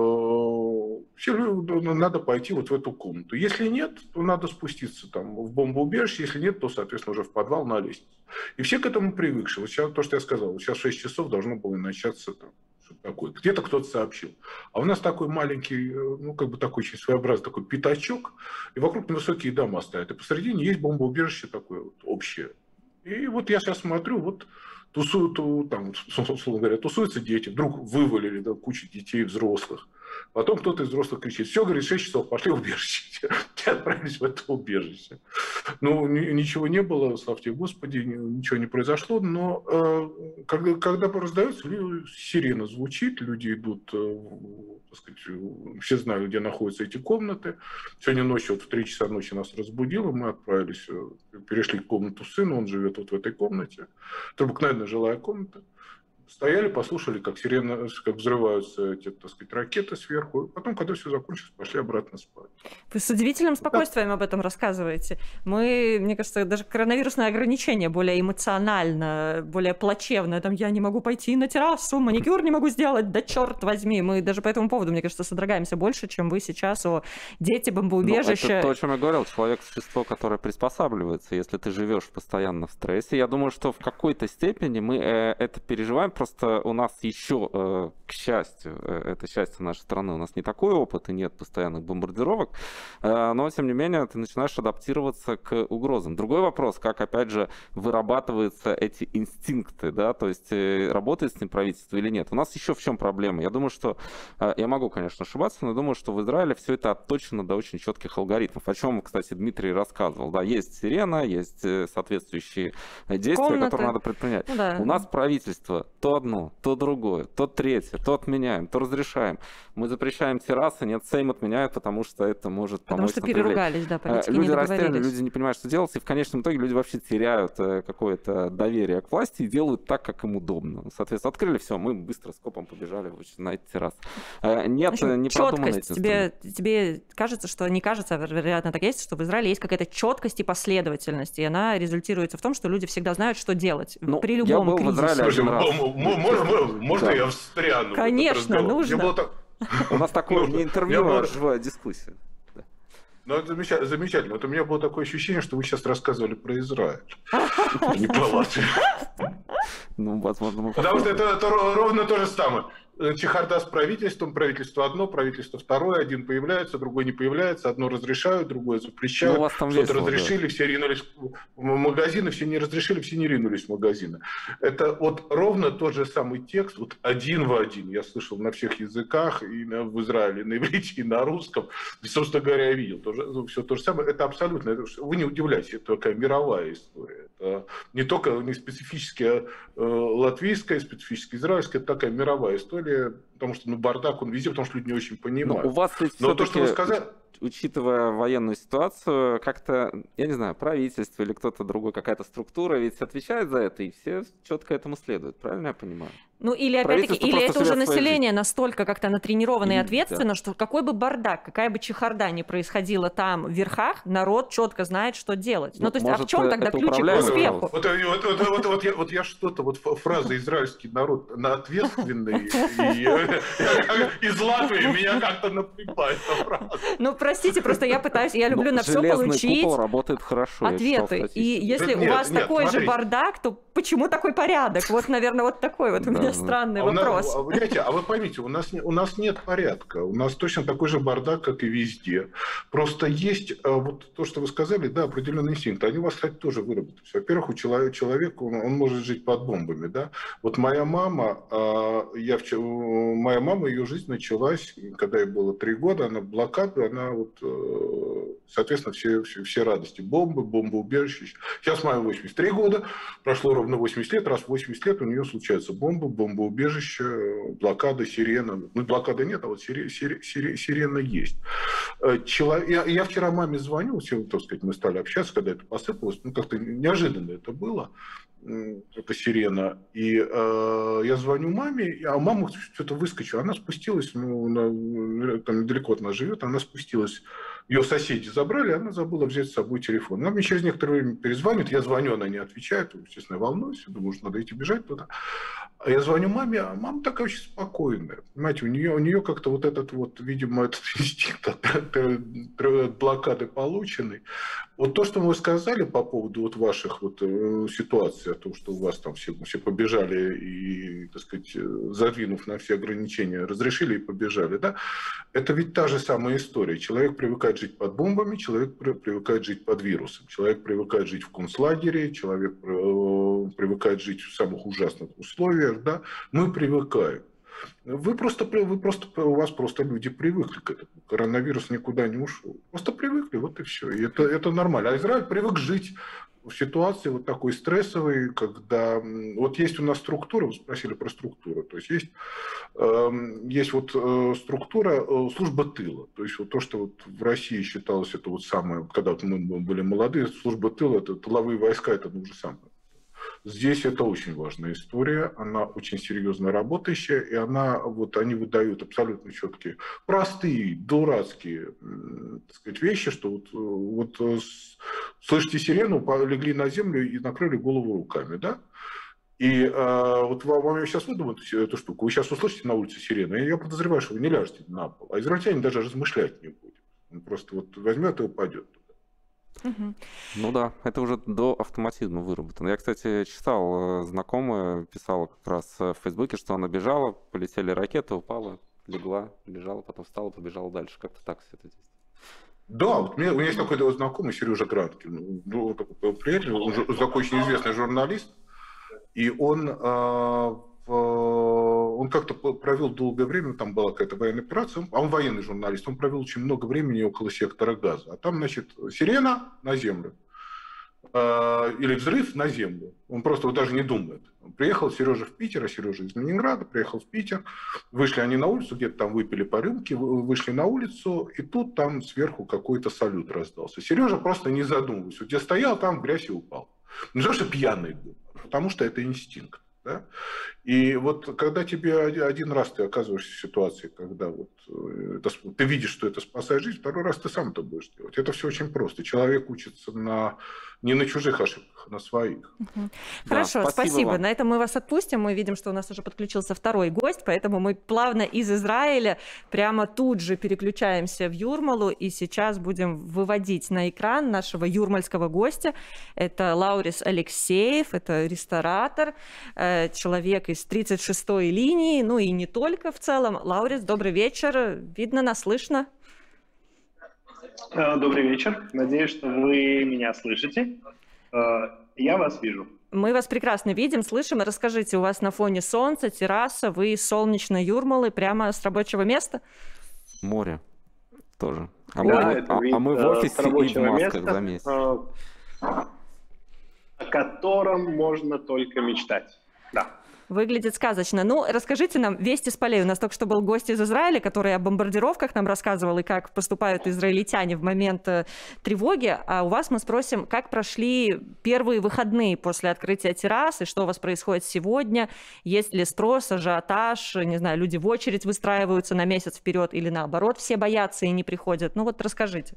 все, надо пойти вот в эту комнату. Если нет, то надо спуститься там в бомбоубежище, если нет, то, соответственно, уже в подвал на лестницу. И все к этому привыкши. Вот сейчас то, что я сказал, вот сейчас в шесть часов должно было начаться там такой. Где-то кто-то сообщил. А у нас такой маленький, ну, как бы такой очень своеобразный такой пятачок, и вокруг невысокие дома стоят. И посередине есть бомбоубежище такое вот общее. И вот я сейчас смотрю, вот тусуют, там, условно говоря, тусуются дети, вдруг вывалили, да, кучу детей, взрослых. Потом кто-то из взрослых кричит: все, говорит, шесть часов, пошли в убежище. И отправились в это убежище. Ну, ничего не было, славьте Господи, ничего не произошло, но э, когда, когда раздается, сирена звучит, люди идут, э, так сказать, все знают, где находятся эти комнаты. Сегодня ночью, вот в три часа ночи нас разбудило, мы отправились, перешли в комнату сына, он живет вот в этой комнате. Это обыкновенная жилая комната. Стояли, послушали, как сирена, как взрываются эти, так сказать, ракеты сверху. Потом, когда все закончилось, пошли обратно спать. Вы с удивительным спокойствием да. об этом рассказываете. Мы, мне кажется, даже коронавирусное ограничение более эмоционально, более плачевное. Там я не могу пойти на террасу, маникюр не могу сделать, да черт возьми. Мы даже по этому поводу, мне кажется, содрогаемся больше, чем вы сейчас о дети, бомбоубежище. Ну, это то, о чем я говорил. Человек — существо, которое приспосабливается. Если ты живешь постоянно в стрессе, я думаю, что в какой-то степени мы э, это переживаем. Просто у нас еще, э, к счастью, э, это счастье нашей страны, у нас не такой опыт и нет постоянных бомбардировок, э, но, тем не менее, ты начинаешь адаптироваться к угрозам. Другой вопрос, как, опять же, вырабатываются эти инстинкты, да, то есть э, работает с ним правительство или нет. У нас еще в чем проблема? Я думаю, что, э, я могу, конечно, ошибаться, но думаю, что в Израиле все это отточено до очень четких алгоритмов, о чем, кстати, Дмитрий рассказывал. Да, есть сирена, есть соответствующие действия, Комнаты. которые надо предпринять. Ну, да. У нас правительство то одно, то другое, то третье, то отменяем, то разрешаем. Мы запрещаем террасы, нет, Сейм отменяет, потому что это может помочь. Потому что переругались, да, политики люди не растеряны, люди не понимают, что делать, и в конечном итоге люди вообще теряют какое-то доверие к власти и делают так, как им удобно. Соответственно, открыли все, мы быстро скопом побежали на эти террасы. Нет, общем, не продуманный тебе, тебе кажется, что не кажется, вероятно, так есть, что в Израиле есть какая-то четкость и последовательность, и она результируется в том, что люди всегда знают, что делать ну, при любом я был кризисе. В Израиле один раз. Можно, можно да. я встряну? Конечно, нужно. Так... У нас такое не интервью, а живая дискуссия. Ну, это замечательно. Вот у меня было такое ощущение, что вы сейчас рассказывали про Израиль, не про Латвию. Ну, возможно, Потому что это ровно то же самое. Чехарда с правительством, правительство одно, правительство второе, один появляется, другой не появляется, одно разрешают, другое запрещают, ну, что-то весело, разрешили, да. все ринулись в магазины, все не разрешили, все не ринулись в магазины. Это вот ровно тот же самый текст, вот один в один, я слышал на всех языках, и в Израиле, на иврите, и на русском, и, собственно говоря, я видел, тоже, все то же самое, это абсолютно, это, вы не удивляйтесь, это такая мировая история, это не только не специфически э, латвийская, специфически израильская, это такая мировая история, потому что ну, бардак, он везде, потому что люди не очень понимают. Но у вас ведь Но то, что вы сказали... Учитывая военную ситуацию, как-то, я не знаю, правительство или кто-то другой, какая-то структура ведь отвечает за это, и все четко этому следуют. Правильно я понимаю? Ну, или, опять-таки, или это уже население жизнь. настолько как-то натренировано и, и ответственно, да. что какой бы бардак, какая бы чехарда ни происходила там в верхах, народ четко знает, что делать. Ну, ну то есть, может, а в чем тогда ключик к успеху? Вот, вот, вот, вот, вот, я, вот я что-то, вот фраза «израильский народ ответственный» из Латвии меня как-то напрягает. Ну, простите, просто я пытаюсь, я люблю на все получить работает хорошо, ответы. И если у вас такой же бардак, то почему такой порядок? Вот, наверное, вот такой вот у меня странный а вопрос. А, знаете, а вы поймите, у нас, у нас нет порядка. У нас точно такой же бардак, как и везде. Просто есть вот то, что вы сказали, да, определенный инстинкт. Они у вас, кстати, тоже выработались. Во-первых, у человека, человека он, он может жить под бомбами. Да? Вот моя мама, я, моя мама, ее жизнь началась, когда ей было три года, она блокада, она вот, соответственно, все, все, все радости. Бомбы, бомбоубежища. Сейчас маме восемьдесят три года, прошло ровно восемьдесят лет, раз в восемьдесят лет у нее случается бомба, бомбоубежище, блокада, сирена. Ну, блокады нет, а вот сире, сире, сире, сирена есть. Человек, я, я вчера маме звонил, все, так сказать, мы стали общаться, когда это посыпалось, ну, как-то неожиданно это было, эта сирена. И э, я звоню маме, а мама что-то выскочила. Она спустилась, ну, на, там недалеко от нас живет, она спустилась. Ее соседи забрали, она забыла взять с собой телефон. Она мне через некоторое время перезвонит, я звоню, она не отвечает, естественно, я волнуюсь, думаю, что надо идти бежать туда. А я звоню маме, а мама такая очень спокойная. Понимаете, у нее, у нее как-то вот этот вот, видимо, этот инстинкт от блокады полученный. Вот то, что вы сказали по поводу вот ваших вот ситуаций, о том, что у вас там все, все побежали и, так сказать, задвинув на все ограничения, разрешили и побежали, да, это ведь та же самая история. Человек привыкает жить под бомбами, человек привыкает жить под вирусом, человек привыкает жить в концлагере, человек привыкает жить в самых ужасных условиях, да, мы привыкаем. Вы просто, вы просто, у вас просто люди привыкли к этому. Коронавирус никуда не ушел. Просто привыкли, вот и все. И это, это нормально. А Израиль привык жить в ситуации вот такой стрессовой, когда... Вот есть у нас структура, вы спросили про структуру. То есть есть, э, есть вот э, структура э, служба тыла. То есть вот то, что вот в России считалось, это вот самое... Когда вот мы были молодые, служба тыла, это тыловые войска, это то же самое. Здесь это очень важная история, она очень серьезно работающая, и она, вот, они выдают абсолютно четкие, простые, дурацкие, так сказать, вещи, что вот, вот слышите сирену, легли на землю и накрыли голову руками, да? И а, вот вам, вам я сейчас выдумаю эту, эту штуку, вы сейчас услышите на улице сирену, и я подозреваю, что вы не ляжете на пол, а израильтянин даже размышлять не будет, он просто вот возьмет и упадет. Угу. Ну да, это уже до автоматизма выработано. Я, кстати, читал, знакомая писала как раз в Фейсбуке, что она бежала, полетели ракеты, упала, легла, лежала, потом встала, побежала дальше. Как-то так все это здесь. Да, вот у меня, у меня есть такой знакомый, Сережа Гранкин, ну, такой приятель, он же такой очень известный журналист, и он... Э, он как-то провел долгое время, там была какая-то военная операция, а он военный журналист, он провел очень много времени около сектора Газа. А там, значит, сирена на землю или взрыв на землю. Он просто вот даже не думает. Приехал Сережа в Питер, а Сережа из Ленинграда, приехал в Питер, вышли они на улицу, где-то там выпили по рюмке, вышли на улицу, и тут там сверху какой-то салют раздался. Сережа просто не задумывался. Где стоял, там в грязь и упал. Не то, что пьяный был, потому что это инстинкт. Да? И вот когда тебе один раз ты оказываешься в ситуации, когда вот это, ты видишь, что это спасает жизнь, второй раз ты сам это будешь делать. Это все очень просто. Человек учится на, не на чужих ошибках, а на своих. Угу. Хорошо, да, спасибо. спасибо. На этом мы вас отпустим. Мы видим, что у нас уже подключился второй гость, поэтому мы плавно из Израиля прямо тут же переключаемся в Юрмалу, и сейчас будем выводить на экран нашего юрмальского гостя. Это Лаурис Алексеев, это ресторатор, человек из тридцать шестой линии, ну и не только в целом. Лаурис, добрый вечер. Видно нас, слышно? Добрый вечер. Надеюсь, что вы меня слышите. Я вас вижу. Мы вас прекрасно видим, слышим. Расскажите, у вас на фоне солнца, терраса, вы из солнечной Юрмалы, прямо с рабочего места? Море тоже. А, да, мы, это а, вид, а мы в офисе и в масках места, за месяц. О котором можно только мечтать. Да. Выглядит сказочно. Ну, расскажите нам вести с полей. У нас только что был гость из Израиля, который о бомбардировках нам рассказывал и как поступают израильтяне в момент тревоги. А у вас мы спросим, как прошли первые выходные после открытия террасы, что у вас происходит сегодня, есть ли спрос, ажиотаж, не знаю, люди в очередь выстраиваются на месяц вперед или наоборот все боятся и не приходят. Ну вот расскажите.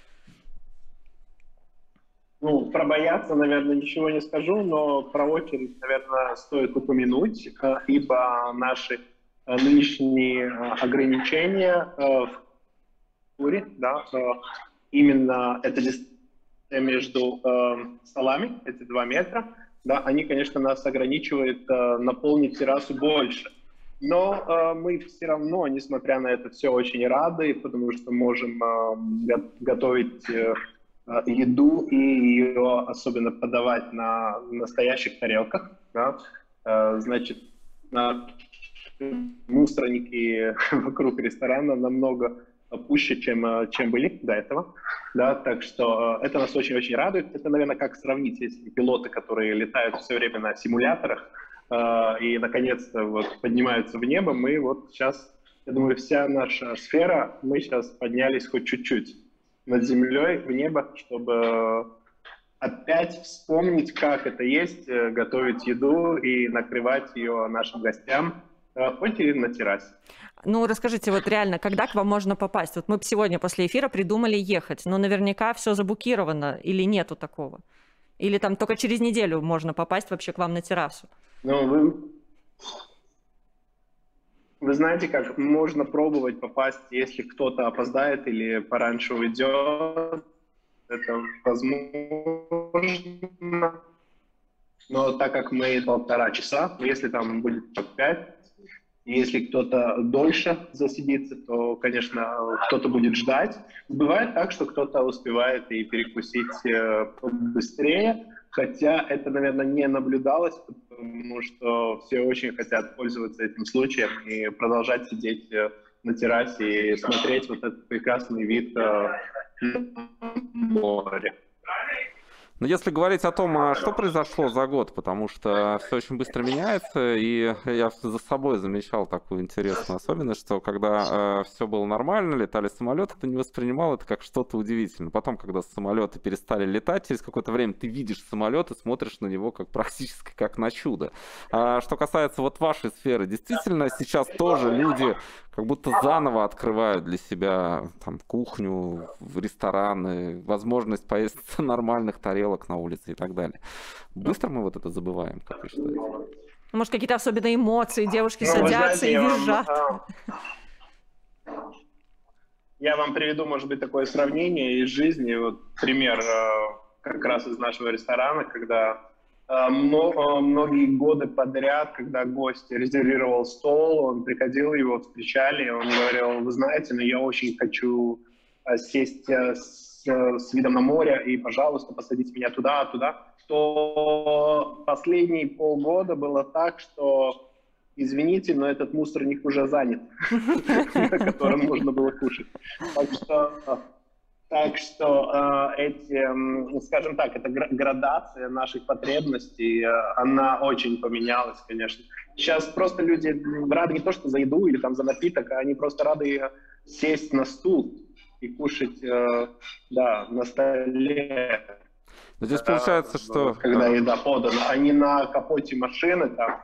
Ну, про бояться, наверное, ничего не скажу, но про очередь, наверное, стоит упомянуть, ибо наши нынешние ограничения в культуре, да, именно это дистанция между столами, эти два метра, да, они, конечно, нас ограничивают наполнить террасу больше. Но мы все равно, несмотря на это, все очень рады, потому что можем готовить еду и ее особенно подавать на настоящих тарелках, да? Значит, мусорники вокруг ресторана намного пуще, чем, чем были до этого. Да, так что это нас очень-очень радует. Это, наверное, как сравнить, если пилоты, которые летают все время на симуляторах и, наконец-то, вот, поднимаются в небо, мы вот сейчас, я думаю, вся наша сфера, мы сейчас поднялись хоть чуть-чуть над землей в небо, чтобы опять вспомнить, как это есть, готовить еду и накрывать ее нашим гостям, хоть и на террасе. Ну, расскажите, вот реально, когда к вам можно попасть? Вот мы сегодня после эфира придумали ехать, но наверняка все забукировано или нету такого? Или там только через неделю можно попасть вообще к вам на террасу? Ну, вы, вы знаете, как можно пробовать попасть, если кто-то опоздает или пораньше уйдет. Это возможно. Но так как мы полтора часа, если там будет пять, если кто-то дольше засидится, то, конечно, кто-то будет ждать. Бывает так, что кто-то успевает и перекусить быстрее, хотя это, наверное, не наблюдалось, потому что все очень хотят пользоваться этим случаем и продолжать сидеть на террасе и смотреть вот этот прекрасный вид на море. Но если говорить о том, а что произошло за год, потому что все очень быстро меняется, и я за собой замечал такую интересную особенность, что когда э, все было нормально, летали самолеты, ты не воспринимал это как что-то удивительное. Потом, когда самолеты перестали летать, через какое-то время ты видишь самолет и смотришь на него как практически как на чудо. А что касается вот вашей сферы, действительно сейчас тоже люди как будто заново открывают для себя там кухню, рестораны, возможность поесть нормальных тарелок на улице и так далее. Быстро мы вот это забываем, как вы считаете? Может, какие-то особенные эмоции, девушки ну, садятся знаете, и я визжат. Вам, я вам приведу, может быть, такое сравнение из жизни. Вот пример как раз из нашего ресторана, когда многие годы подряд, когда гость резервировал стол, он приходил, его встречали, он говорил: вы знаете, но я очень хочу сесть с, с видом на море, и, пожалуйста, посадите меня туда, туда. То последние полгода было так, что, извините, но этот мусорник уже занят, на котором можно было кушать. Так что... Так что э, эти, скажем так, эта градация наших потребностей, э, она очень поменялась, конечно. Сейчас просто люди рады не то, что за еду или там за напиток, а они просто рады сесть на стул и кушать, э, да, на столе. Но здесь получается, что... Когда еда подана, а не на капоте машины там.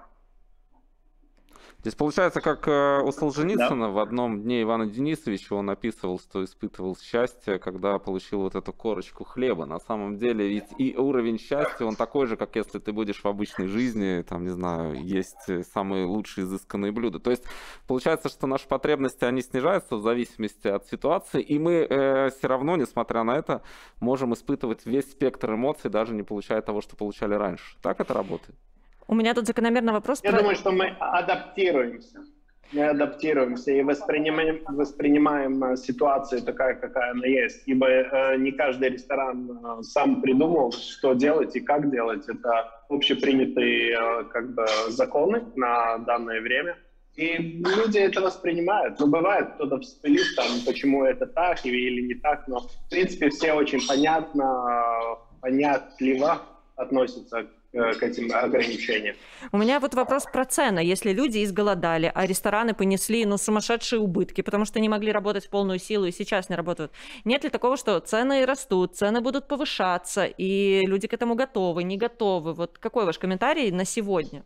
Здесь получается, как у Солженицына, да? В одном дне Ивана Денисовича он описывал, что испытывал счастье, когда получил вот эту корочку хлеба. На самом деле ведь и уровень счастья, он такой же, как если ты будешь в обычной жизни, там, не знаю, есть самые лучшие изысканные блюда. То есть получается, что наши потребности, они снижаются в зависимости от ситуации, и мы э, все равно, несмотря на это, можем испытывать весь спектр эмоций, даже не получая того, что получали раньше. Так это работает? У меня тут закономерный вопрос. Я про... думаю, что мы адаптируемся. Мы адаптируемся и воспринимаем, воспринимаем ситуацию такая, какая она есть. Ибо э, не каждый ресторан э, сам придумал, что делать и как делать. Это общепринятые э, как бы, законы на данное время. И люди это воспринимают. Но бывает, кто-то вспылит, там, почему это так или не так. Но, в принципе, все очень понятно, понятливо относятся к этим ограничениям. У меня вот вопрос про цены. Если люди изголодали, а рестораны понесли ну, сумасшедшие убытки, потому что не могли работать в полную силу и сейчас не работают, нет ли такого, что цены растут, цены будут повышаться, и люди к этому готовы, не готовы? Вот какой ваш комментарий на сегодня?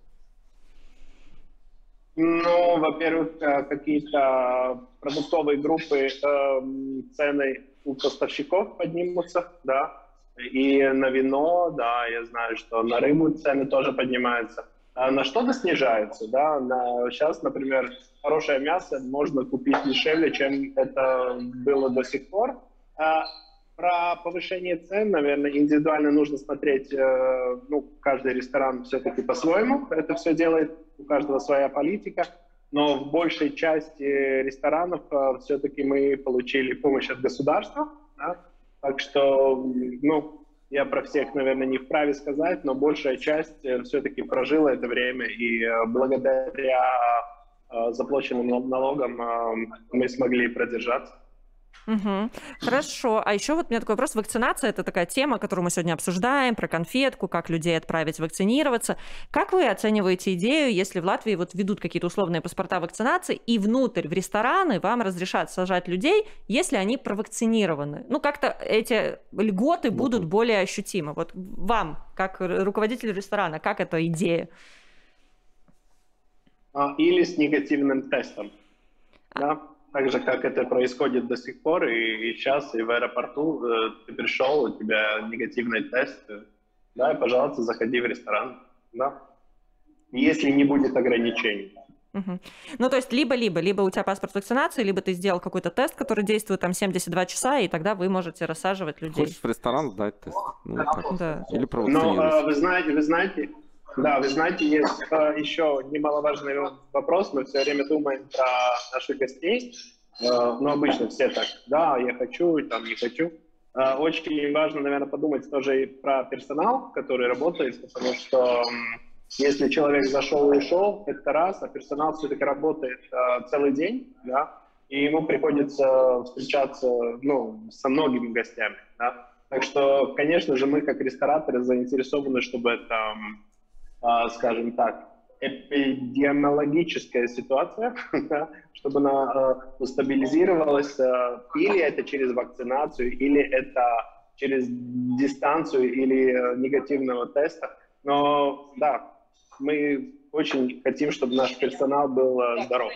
Ну, во-первых, какие-то продуктовые группы, цены у поставщиков поднимутся, да. И на вино, да, я знаю, что на рыбу цены тоже поднимаются. А на что-то снижаются, да. На, сейчас, например, хорошее мясо можно купить дешевле, чем это было до сих пор. А про повышение цен, наверное, индивидуально нужно смотреть. Э, ну, каждый ресторан все-таки по-своему это все делает, у каждого своя политика. Но в большей части ресторанов э, все-таки мы получили помощь от государства, да? Так что, ну, я про всех, наверное, не вправе сказать, но большая часть все-таки прожила это время, и благодаря заплаченным налогам мы смогли продержаться. Угу. Хорошо. А еще вот у меня такой вопрос. Вакцинация — это такая тема, которую мы сегодня обсуждаем, про конфетку, как людей отправить вакцинироваться. Как вы оцениваете идею, если в Латвии вот ведут какие-то условные паспорта вакцинации, и внутрь в рестораны вам разрешат сажать людей, если они провакцинированы? Ну, как-то эти льготы будут ну, более ощутимы. Вот вам, как руководителю ресторана, как эта идея? Или с негативным тестом, да? Так же, как это происходит до сих пор, и, и сейчас, и в аэропорту э, ты пришел, у тебя негативный тест, э, да, и, пожалуйста, заходи в ресторан, да, если не будет ограничений. Угу. Ну, то есть либо-либо, либо у тебя паспорт вакцинации, либо ты сделал какой-то тест, который действует там семьдесят два часа, и тогда вы можете рассаживать людей. Хочешь в ресторан сдать тест? Ну, да. Или провакцинировать. Но э, вы знаете, вы знаете... Да, вы знаете, есть э, еще немаловажный вопрос. Мы все время думаем про наших гостей, э, но обычно все так, да, я хочу, там, не хочу. Э, очень важно, наверное, подумать тоже и про персонал, который работает, потому что э, если человек зашел и ушел, это раз, а персонал все-таки работает э, целый день, да, и ему приходится встречаться, ну, со многими гостями, да. Так что, конечно же, мы как рестораторы заинтересованы, чтобы это... скажем так, эпидемиологическая ситуация, чтобы она э, стабилизировалась, э, или это через вакцинацию, или это через дистанцию или э, негативного теста. Но да, мы очень хотим, чтобы наш персонал был э, здоров.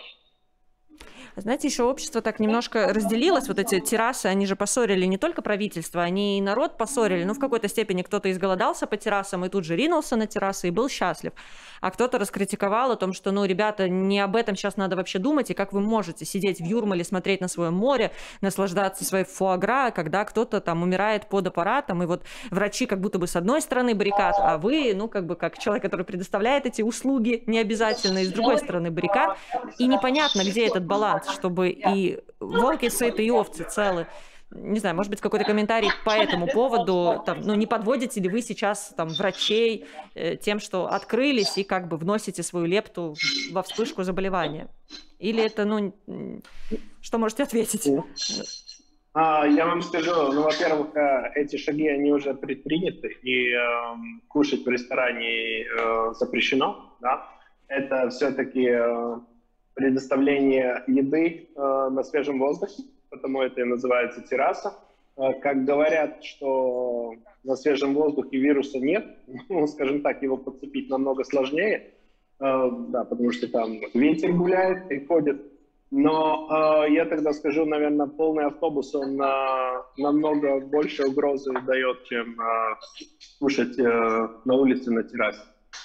Знаете, еще общество так немножко разделилось, вот эти террасы, они же поссорили не только правительство, они и народ поссорили, ну, в какой-то степени кто-то изголодался по террасам и тут же ринулся на террасы и был счастлив, а кто-то раскритиковал о том, что, ну, ребята, не об этом сейчас надо вообще думать, и как вы можете сидеть в Юрмале, смотреть на свое море, наслаждаться своей фуагра, когда кто-то там умирает под аппаратом, и вот врачи как будто бы с одной стороны баррикад, а вы, ну, как бы как человек, который предоставляет эти услуги необязательные, с другой стороны баррикад, и непонятно, где этот баланс, чтобы и волки сыты, и овцы целы. Не знаю, может быть, какой-то комментарий по этому поводу. Там, ну, не подводите ли вы сейчас там, врачей э, тем, что открылись и как бы вносите свою лепту во вспышку заболевания? Или это, ну, что можете ответить? А, я вам скажу, ну, во-первых, эти шаги, они уже предприняты, и э, кушать в ресторане э, запрещено, да? Это все-таки... Э, предоставление еды э, на свежем воздухе, потому это и называется терраса. Э, как говорят, что на свежем воздухе вируса нет, ну, скажем так, его подцепить намного сложнее, э, да, потому что там ветер гуляет и ходит. Но э, я тогда скажу, наверное, полный автобус, он э, намного больше угрозы дает, чем э, кушать э, на улице на террасе.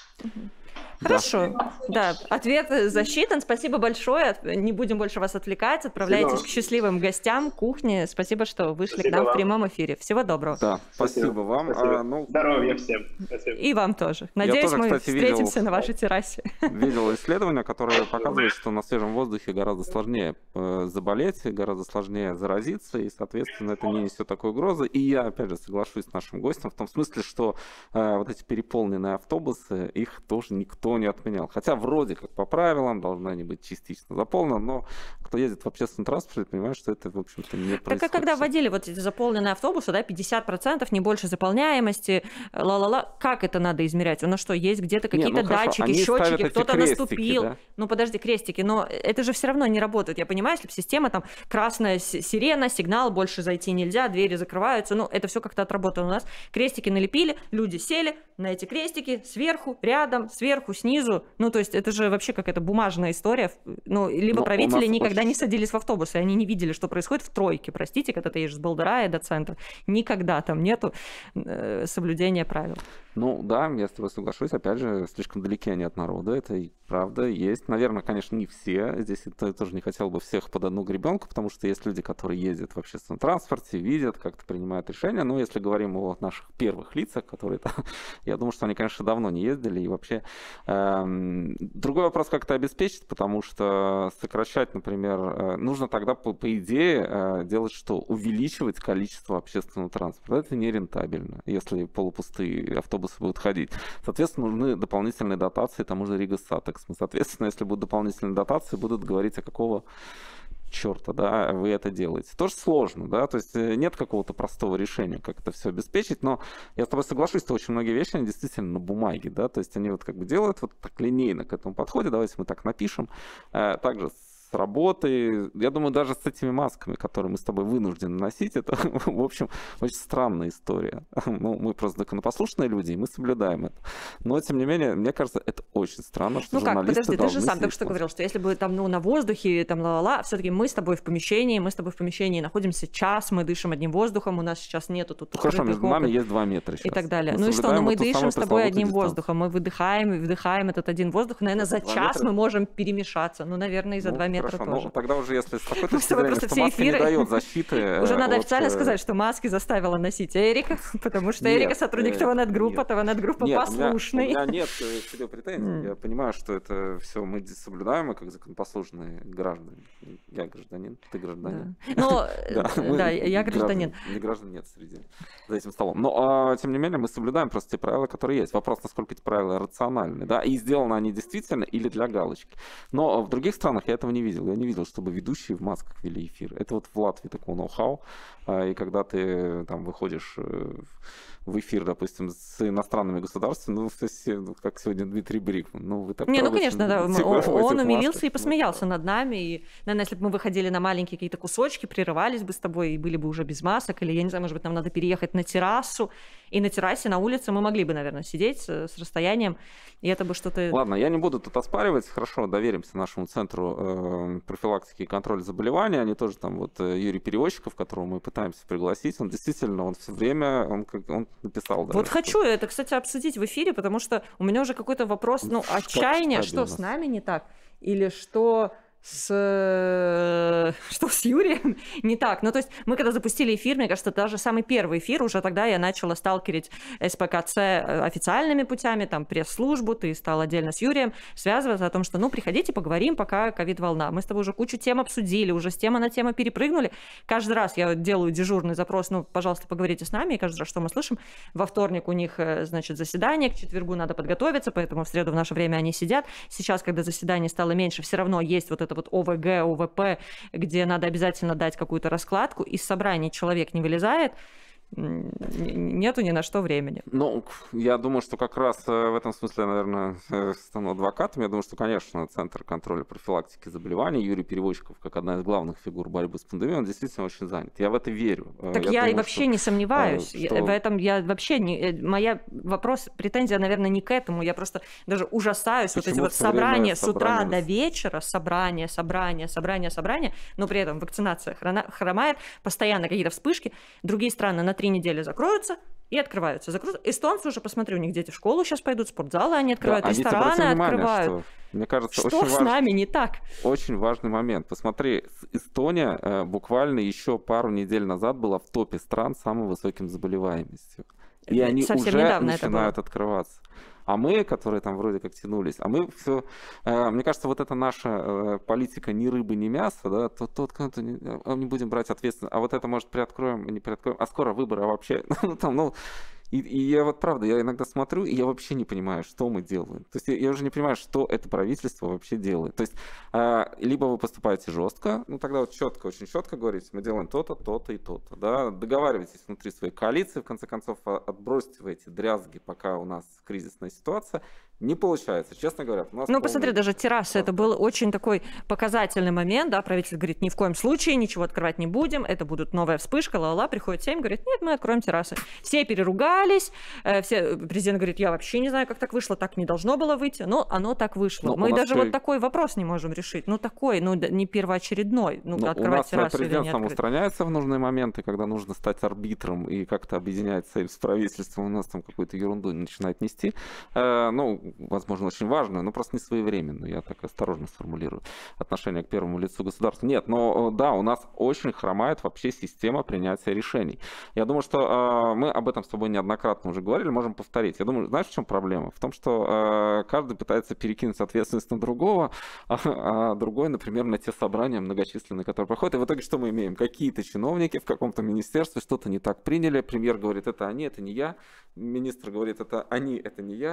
Хорошо, да. да, ответ засчитан, спасибо большое, не будем больше вас отвлекать, отправляйтесь спасибо. К счастливым гостям кухни, спасибо, что вышли спасибо к нам вам. В прямом эфире, всего доброго. Да, спасибо, спасибо вам. Спасибо. А, ну... Здоровья всем. Спасибо. И вам тоже. Надеюсь, тоже, мы кстати, встретимся видел, на вашей террасе. Видел исследование, которое показывает, что на свежем воздухе гораздо сложнее заболеть, гораздо сложнее заразиться, и, соответственно, это не несет такой угрозы. И я, опять же, соглашусь с нашим гостем в том смысле, что э, вот эти переполненные автобусы, их тоже никто не отменял. Хотя вроде как по правилам должны они быть частично заполнены, но кто ездит в общественном транспорте, понимает, что это, в общем-то, не происходит. Так, а когда вводили вот эти заполненные автобусы, да, пятьдесят процентов, не больше заполняемости, ла-ла-ла, как это надо измерять? У нас что, есть где-то какие-то ну, датчики, счетчики, кто-то наступил? Да? Ну, подожди, крестики, но это же все равно не работает. Я понимаю, если система там красная сирена, сигнал, больше зайти нельзя, двери закрываются, ну, это все как-то отработано. У нас крестики налепили, люди сели на эти крестики сверху, рядом, сверху, снизу. Ну, то есть это же вообще какая-то бумажная история. Ну, либо но правители никогда очень... не садились в автобусы, они не видели, что происходит в тройке, простите, когда ты едешь с Балдырая до центра. Никогда там нету э, соблюдения правил. Ну, да, я с тобой соглашусь. Опять же, слишком далеки они от народа. Это правда есть. Наверное, конечно, не все. Здесь я тоже не хотел бы всех под одну гребенку, потому что есть люди, которые ездят в общественном транспорте, видят, как-то принимают решения. Но если говорим о наших первых лицах, которые, я думаю, что они, конечно, давно не ездили. И вообще... Эм, другой вопрос, как это обеспечить, потому что сокращать, например, нужно тогда, по, по идее, делать что? Увеличивать количество общественного транспорта. Это нерентабельно, если полупустые автобусы будут ходить. Соответственно, нужны дополнительные дотации тому же Рига Сатекс. Соответственно, если будут дополнительные дотации, будут говорить, о какого черта, да, вы это делаете. Тоже сложно, да, то есть нет какого-то простого решения, как это все обеспечить, но я с тобой соглашусь, что очень многие вещи, они действительно на бумаге, да, то есть они вот как бы делают вот так линейно к этому подходе, давайте мы так напишем, также с работы, я думаю, даже с этими масками, которые мы с тобой вынуждены носить, это, в общем, очень странная история. Ну, мы просто законопослушные люди, и мы соблюдаем это. Но, тем не менее, мне кажется, это очень странно, что ну как, журналисты подожди, ты же сам только сидеть что в говорил, что если бы там ну, на воздухе, там ла-ла-ла, все-таки мы с тобой в помещении, мы с тобой в помещении находимся час, мы дышим одним воздухом, у нас сейчас нету тут ну, хорошо, между окон нами есть два метра сейчас. и так далее. Мы ну и что, ну мы вот дышим с тобой одним дистанцию. воздухом, мы выдыхаем и вдыхаем этот один воздух, наверное, за час метра? мы можем перемешаться, ну, наверное, и за ну, два метра хорошо. тоже. Ну, тогда уже, если с такой Мы с точки тобой зрения, просто что все маска эфиры- не дает защиты... Уже надо от, официально э, сказать, что маски заставила носить Эрика, потому что Нет, Эрика сотрудник э, ТВНет-группы, нет. ТВНет-группа Нет, у меня, у послушный. меня нет э, к тебе претензий. М. Я понимаю, что это все мы соблюдаем, мы как законопослушные граждане. Я гражданин, ты гражданин. Да. Но, Да, э, мы да, я гражданин. граждан- Не граждан нет среди за этим столом. Но, а, тем не менее, мы соблюдаем просто те правила, которые есть. Вопрос, насколько эти правила рациональны, да, и сделаны они действительно или для галочки. Но в других странах я этого не видел. Я не видел, чтобы ведущие в масках вели эфир. Это вот в Латвии такого ноу-хау. А, И когда ты там выходишь э, в эфир, допустим, с иностранными государствами, ну, все, ну, как сегодня Дмитрий Брикман, ну, вы так Не, ну, трогательно конечно, да, видите, он, в этих он умилился масках. и посмеялся над нами, и, наверное, если бы мы выходили на маленькие какие-то кусочки, прерывались бы с тобой и были бы уже без масок, или, я не знаю, может быть, нам надо переехать на террасу, и на террасе, на улице мы могли бы, наверное, сидеть с, с расстоянием, и это бы что-то... Ладно, я не буду тут оспаривать, хорошо, доверимся нашему центру э, профилактики и контроля заболеваний, они тоже там, вот, э, Юрий Перевозчиков, которого мы пытаемся пригласить, он действительно, он все время, он, как, он написал даже, Вот что- хочу это, кстати, обсудить в эфире, потому что у меня уже какой-то вопрос, ну, В отчаяния, штабе у что нас. с нами не так, или что с, э, что с Юрием не так. Ну, то есть мы когда запустили эфир, мне кажется, даже самый первый эфир, уже тогда я начала сталкерить СПКЦ официальными путями, там, пресс-службу, ты стал отдельно с Юрием, связываться о том, что, ну, приходите, поговорим, пока ковид-волна. Мы с тобой уже кучу тем обсудили, уже с темы на тему перепрыгнули. Каждый раз я делаю дежурный запрос, ну, пожалуйста, поговорите с нами, и каждый раз, что мы слышим, во вторник у них, э, значит, заседание, к четвергу надо подготовиться, поэтому в среду в наше время они сидят. Сейчас, когда заседаний стало меньше, все равно есть вот это вот ОВГ, ОВП, где надо обязательно дать какую-то раскладку, из собраний человек не вылезает, м, н- нету ни на что времени. Ну, я думаю, что как раз э, в этом смысле, наверное, э, стану адвокатом. Я думаю, что, конечно, Центр контроля и профилактики заболеваний, Юрий Перевозчиков, как одна из главных фигур борьбы с пандемией, он действительно очень занят. Я в это верю. Э, Так я, и думаю, вообще что- не сомневаюсь. э, Я- что- В этом я вообще не... э, Моя вопрос, претензия, наверное, не к этому. Я просто даже ужасаюсь. Вот эти Почему вот всё время собрания с утра собрания до с- вечера, собрания, собрания, собрания, собрания, но при этом вакцинация хрона- хромает, постоянно какие-то вспышки. Другие страны на три недели закроются и открываются. Закроются. Эстонцы уже, посмотри, у них дети в школу сейчас пойдут, спортзалы они Да, открывают, а ведь рестораны обрати внимание, открывают. что, мне кажется, Что очень с важно. нами не так? Очень важный момент. Посмотри, с- Эстония э, буквально еще пару недель назад была в топе стран с самой высоким заболеваемостью. И Это они совсем уже недавно это начинают было. открываться. А мы, которые там вроде как тянулись, а мы все... мне кажется, вот эта наша э, политика ни рыбы, ни мяса, да, то тот кто-то не, а не будем брать ответственность, а вот это, может, приоткроем, не приоткроем, а скоро выборы, а вообще... ну, там, ну, И, и я вот правда, я иногда смотрю, и я вообще не понимаю, что мы делаем. То есть я, я уже не понимаю, что это правительство вообще делает. То есть э, либо вы поступаете жестко, ну тогда вот четко, очень четко говорите, мы делаем то-то, то-то и то-то. Да? Договаривайтесь внутри своей коалиции, в конце концов, отбросьте в эти дрязги, пока у нас кризисная ситуация. Не получается, честно говоря. У нас Ну, полный... посмотри, даже террасы, это был очень такой показательный момент, да, правительство говорит, ни в коем случае ничего открывать не будем, это будет новая вспышка, ла-ла, приходит семь, говорит, нет, мы откроем террасы. Все переругались, э, все, президент говорит, я вообще не знаю, как так вышло, так не должно было выйти, но оно так вышло. Но мы у нас даже же- вот такой вопрос не можем решить, ну, такой, ну, да, не первоочередной, ну, Ну, у открывать нас террасу или президент не сам открыть. устраняется в нужные моменты, когда нужно стать арбитром и как-то объединять союз с правительством, у нас там какую-то ерунду начинает нести. Э, ну, возможно, очень важную, но просто не своевременную, я так осторожно сформулирую, отношение к первому лицу государства. Нет, но да, у нас очень хромает вообще система принятия решений. Я думаю, что э, мы об этом с тобой неоднократно уже говорили, можем повторить. Я думаю, знаешь, в чем проблема? В том, что э, каждый пытается перекинуть ответственность на другого, а, а другой, например, на те собрания многочисленные, которые проходят. И в итоге что мы имеем? Какие-то чиновники в каком-то министерстве что-то не так приняли, премьер говорит, это они, это не я, министр говорит, это они, это не я.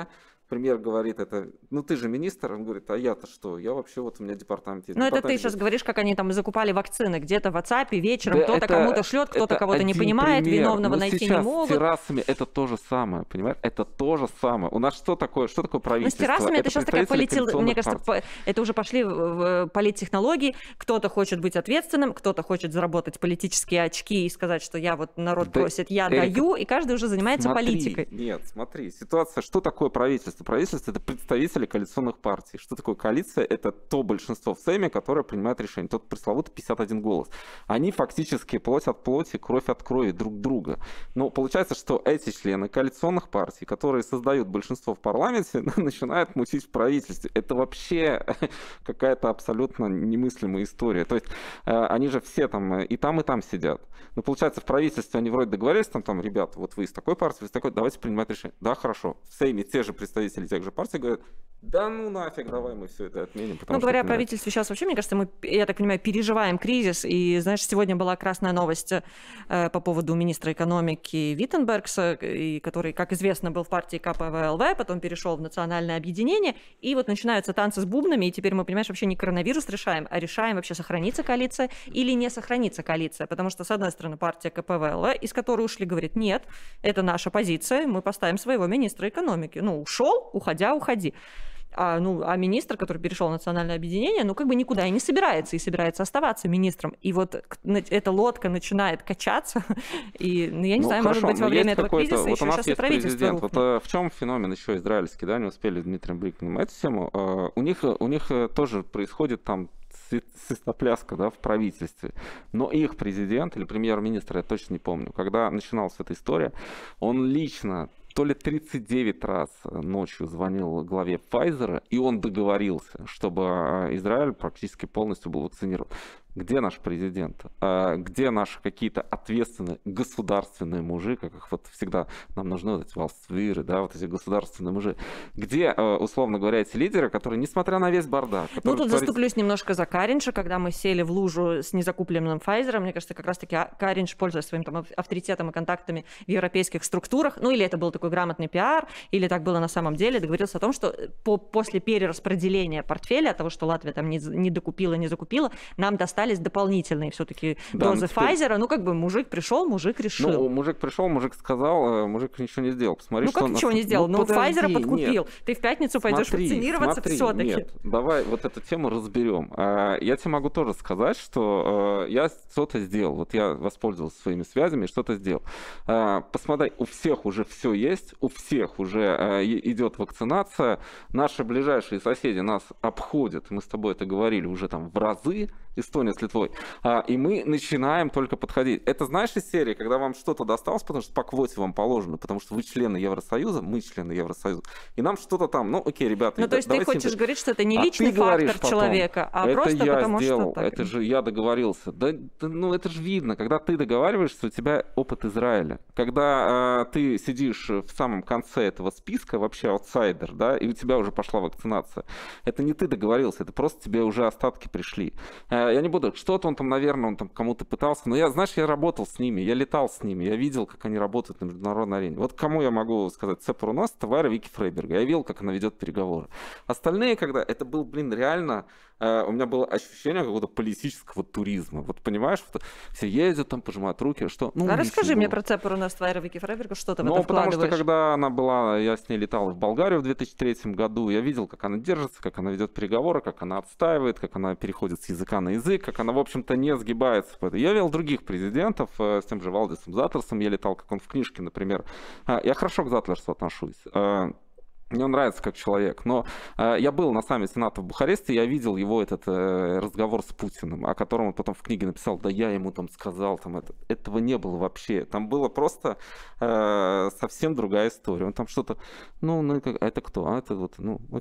премьер говорит это, ну ты же министр, он говорит, а я-то что? Я вообще вот у меня департамент есть. Ну это ты Департамент сейчас есть. говоришь, как они там закупали вакцины где-то в WhatsApp вечером, Да кто-то это- кому-то шлет, кто-то это кого-то не один понимает, пример. виновного Но найти не сейчас с могут. террасами это то же самое, понимаешь? Это то же самое. У нас что такое, что такое Ну, с правительство? террасами это, сейчас такая представители полетела, мне коалиционных кажется, партий. по- это уже пошли в, в политтехнологии. Кто-то хочет быть ответственным, кто-то хочет заработать политические очки и сказать, что я вот народ Да, просит, я Эрика, даю, и каждый уже занимается Смотри, политикой. Нет, смотри, ситуация, что такое правительство? Правительство — это представители коалиционных партий. Что такое коалиция? Это то большинство в Сейме, которое принимает решение. Тот пресловутый пятьдесят один голос. Они фактически плоть от плоти, кровь от крови друг друга. Но получается, что эти члены коалиционных партий, которые создают большинство в парламенте, начинают мутить в правительстве. Это вообще какая-то абсолютно немыслимая история. То есть э, они же все там э, и там, и там сидят. Но получается, в правительстве они вроде договорились, там, там, ребята, вот вы из такой партии, вы из такой, давайте принимать решение. Да, хорошо. В Сейме те же представители тех же партий говорят, да ну нафиг, давай мы все это отменим. Ну, что говоря о это не нравится. правительстве, сейчас вообще, мне кажется, мы, я так понимаю, переживаем кризис. И, знаешь, сегодня была красная новость э, по поводу министра экономики Виттенбергса, и, который, как известно, был в партии ка пэ вэ эл вэ, потом перешел в национальное объединение. И вот начинаются танцы с бубнами, и теперь мы, понимаешь, вообще не коронавирус решаем, а решаем вообще, сохранится коалиция или не сохранится коалиция. Потому что, с одной стороны, партия ка пэ вэ эл вэ, из которой ушли, говорит, нет, это наша позиция, мы поставим своего министра экономики. Ну, ушел, уходя, уходи. А, ну, а министр, который перешел в национальное объединение, ну, как бы никуда и не собирается, и собирается оставаться министром. И вот к- на- эта лодка начинает качаться, и, ну, я не Ну, знаю, хорошо, может быть, но во время есть этого какой-то- кризиса вот еще у нас сейчас и есть правительство президент. Вот, рухнет. э, в чем феномен еще израильский, да, не успели с Дмитрием Бликовым эту тему. Э, у них, у них э, тоже происходит там свист- свистопляска, да, в правительстве. Но их президент или премьер-министр, я точно не помню, когда начиналась эта история, он лично то ли тридцать девять раз ночью звонил главе Pfizer, и он договорился, чтобы э, Израиль практически полностью был вакцинирован. Где наш президент? А где наши какие-то ответственные государственные мужи, как их вот всегда нам нужны вот эти валствиры, да, вот эти государственные мужи? Где, э, условно говоря, эти лидеры, которые, несмотря на весь бардак... Ну, который тут творится- заступлюсь немножко за Каринша, когда мы сели в лужу с незакупленным Pfizer. Мне кажется, как раз-таки А- Каринш, пользуясь своим там ав- авторитетом и контактами в европейских структурах, ну, или это был такой грамотный пиар, или так было на самом деле, договорился о том, что по, после перераспределения портфеля, от того, что Латвия там не, з- не докупила, не закупила, нам достались дополнительные все-таки Да, дозы ну, теперь- Pfizer. Ну, как бы мужик пришел, мужик решил. Ну, мужик пришел, мужик сказал, э, мужик ничего не сделал. Посмотри, Ну, что как он ничего нас- не сделал? Ну, подожди, Pfizer нет. подкупил. Ты в пятницу пойдешь Смотри, вакцинироваться смотри, все-таки. Нет, давай вот эту тему разберем. А, Я тебе могу тоже сказать, что э, я что-то сделал. Вот я воспользовался своими связями и что-то сделал. А, Посмотри, у всех уже все есть, у всех уже э, и- идет вакцинация. Наши ближайшие соседи нас обходят, мы с тобой это говорили уже там в разы, Эстония с Литвой, А, и мы начинаем только подходить. Это знаешь из серии, когда вам что-то досталось, потому что по квоте вам положено, потому что вы члены Евросоюза, мы члены Евросоюза, и нам что-то там, ну окей, ребята, Ну, то есть ты давайте хочешь им- говорить, что это не А личный ты говоришь фактор потом, человека, а это просто я потому сделал, что так. это же я договорился. Да, да, ну это же видно, когда ты договариваешься, у тебя опыт Израиля. Когда э, ты сидишь в самом конце этого списка, вообще аутсайдер, да, и у тебя уже пошла вакцинация, это не ты договорился, это просто тебе уже остатки пришли. Э, я не буду, что-то он там, наверное, он там кому-то пытался, но я, знаешь, я работал с ними, я летал с ними, я видел, как они работают на международной арене. Вот кому я могу сказать, Цепор у нас, это Вайра Вики Фрейберга. Я видел, как она ведет переговоры. Остальные, когда это был, блин, реально, э, у меня было ощущение какого-то политического туризма. Вот понимаешь, вот все ездят там, пожимают руки, что... Ну, А расскажи ничего. мне про Цепору на Ствайра Вики Фрейберга, что ты в Ну, это потому что вкладываешь? когда она была, я с ней летал в Болгарию в две тысячи третьем году, я видел, как она держится, как она ведет переговоры, как она отстаивает, как она переходит с языка на язык, как она, в общем-то, не сгибается. Я видел других президентов, э, с тем же Валдисом Затлерсом я летал, как он в книжке, например. А, Я хорошо к Затлерсу отношусь. А, Мне он нравится как человек, но э, я был на саммите НАТО в Бухаресте, я видел его этот э, разговор с Путиным, о котором он потом в книге написал, да я ему там сказал, там это. Этого не было вообще. Там было просто э, совсем другая история. Он там что-то, ну, ну это, это кто? А это вот, ну, окей.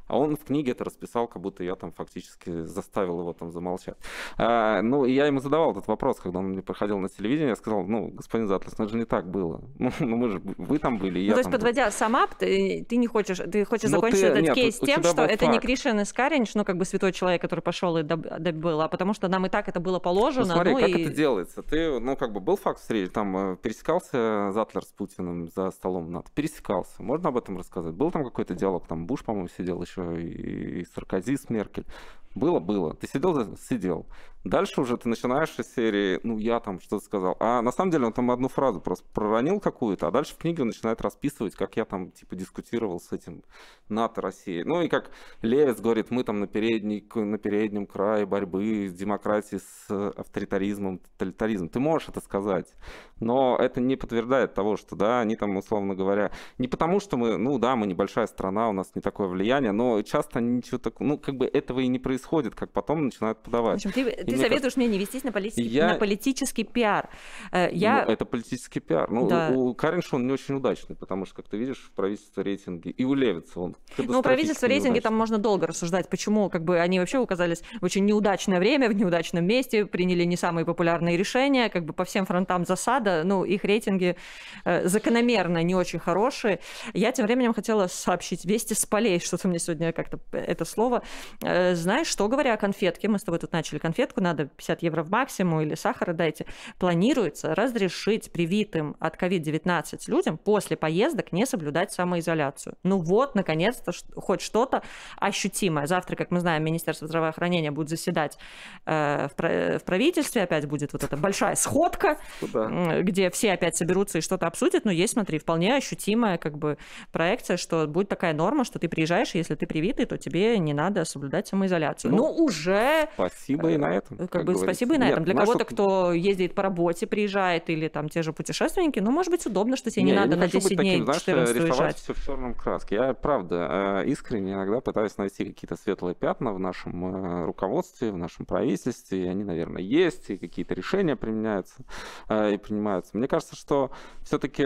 А он в книге это расписал, как будто я там фактически заставил его там замолчать. А, ну, и я ему задавал этот вопрос, когда он мне приходил на телевидение, я сказал, ну, господин Затлес, ну, это же не так было. Ну, ну мы же, вы там были, и ну, я то есть, там подводя был. самап, ты, ты не хочешь, ты хочешь Ну, закончить ты, этот нет, кейс у, у тем, что это факт. не Кришин Искаринч, ну, как бы святой человек, который пошел и добыл, а потому что нам и так это было положено. Ну, смотри, ну, как и... это делается. Ты, ну, как бы был факт встречи, там пересекался Затлер с Путиным за столом НАТО, пересекался. Можно об этом рассказать? Был там какой-то диалог? Там Буш, по-моему, сидел еще, и, и Саркози с Меркель. Было, было. Ты сидел, сидел. Дальше уже ты начинаешь из серии, ну, я там что-то сказал. А на самом деле он там одну фразу просто проронил какую-то, а дальше в книге он начинает расписывать, как я там, типа, дискутировал с этим НАТО Россией. Ну, и как Левец говорит, мы там на, передней, на переднем крае борьбы с демократией, с авторитаризмом, тоталитаризмом. Ты можешь это сказать, но это не подтверждает того, что, да, они там, условно говоря, не потому что мы, ну, да, мы небольшая страна, у нас не такое влияние, но часто ничего такого, ну, как бы этого и не происходит, как потом начинают подавать. В общем, ты, ты советуешь кажется, мне не вестись на политический, я... на политический пиар. Я... Ну, это политический пиар. Ну, да. у Каринша он не очень удачный, потому что, как ты видишь, в правительстве рейтинги, и у Левица он Ну, у правительства рейтинги там можно долго рассуждать, почему как бы они вообще оказались в очень неудачное время, в неудачном месте, приняли не самые популярные решения, как бы по всем фронтам засада, ну, их рейтинги э, закономерно не очень хорошие. Я тем временем хотела сообщить вести с полей, что-то мне сегодня как-то это слово. Э, знаешь, что говоря о конфетке, мы с тобой тут начали конфетку, надо пятьдесят евро в максимум или сахара дайте, планируется разрешить привитым от ковид девятнадцать людям после поездок не соблюдать самоизоляцию. Ну вот, наконец-то, хоть что-то ощутимое. Завтра, как мы знаем, Министерство здравоохранения будет заседать э, в, в правительстве, опять будет вот эта большая сходка, да. где все опять соберутся и что-то обсудят, но есть, смотри, вполне ощутимая как бы проекция, что будет такая норма, что ты приезжаешь, и если ты привитый, то тебе не надо соблюдать самоизоляцию. Ну, ну уже... Спасибо и на этом. Как, как бы говорится. Спасибо и на Нет, этом. Для кого-то, что... кто ездит по работе, приезжает, или там те же путешественники, ну, может быть, удобно, что тебе не, не надо не на десять дней таким, четырнадцать уезжать. Все в черном краске. Я, правда, искренне иногда пытаюсь найти какие-то светлые пятна в нашем руководстве, в нашем правительстве, и они, наверное, есть, и какие-то решения применяются и принимаются. Мне кажется, что все-таки,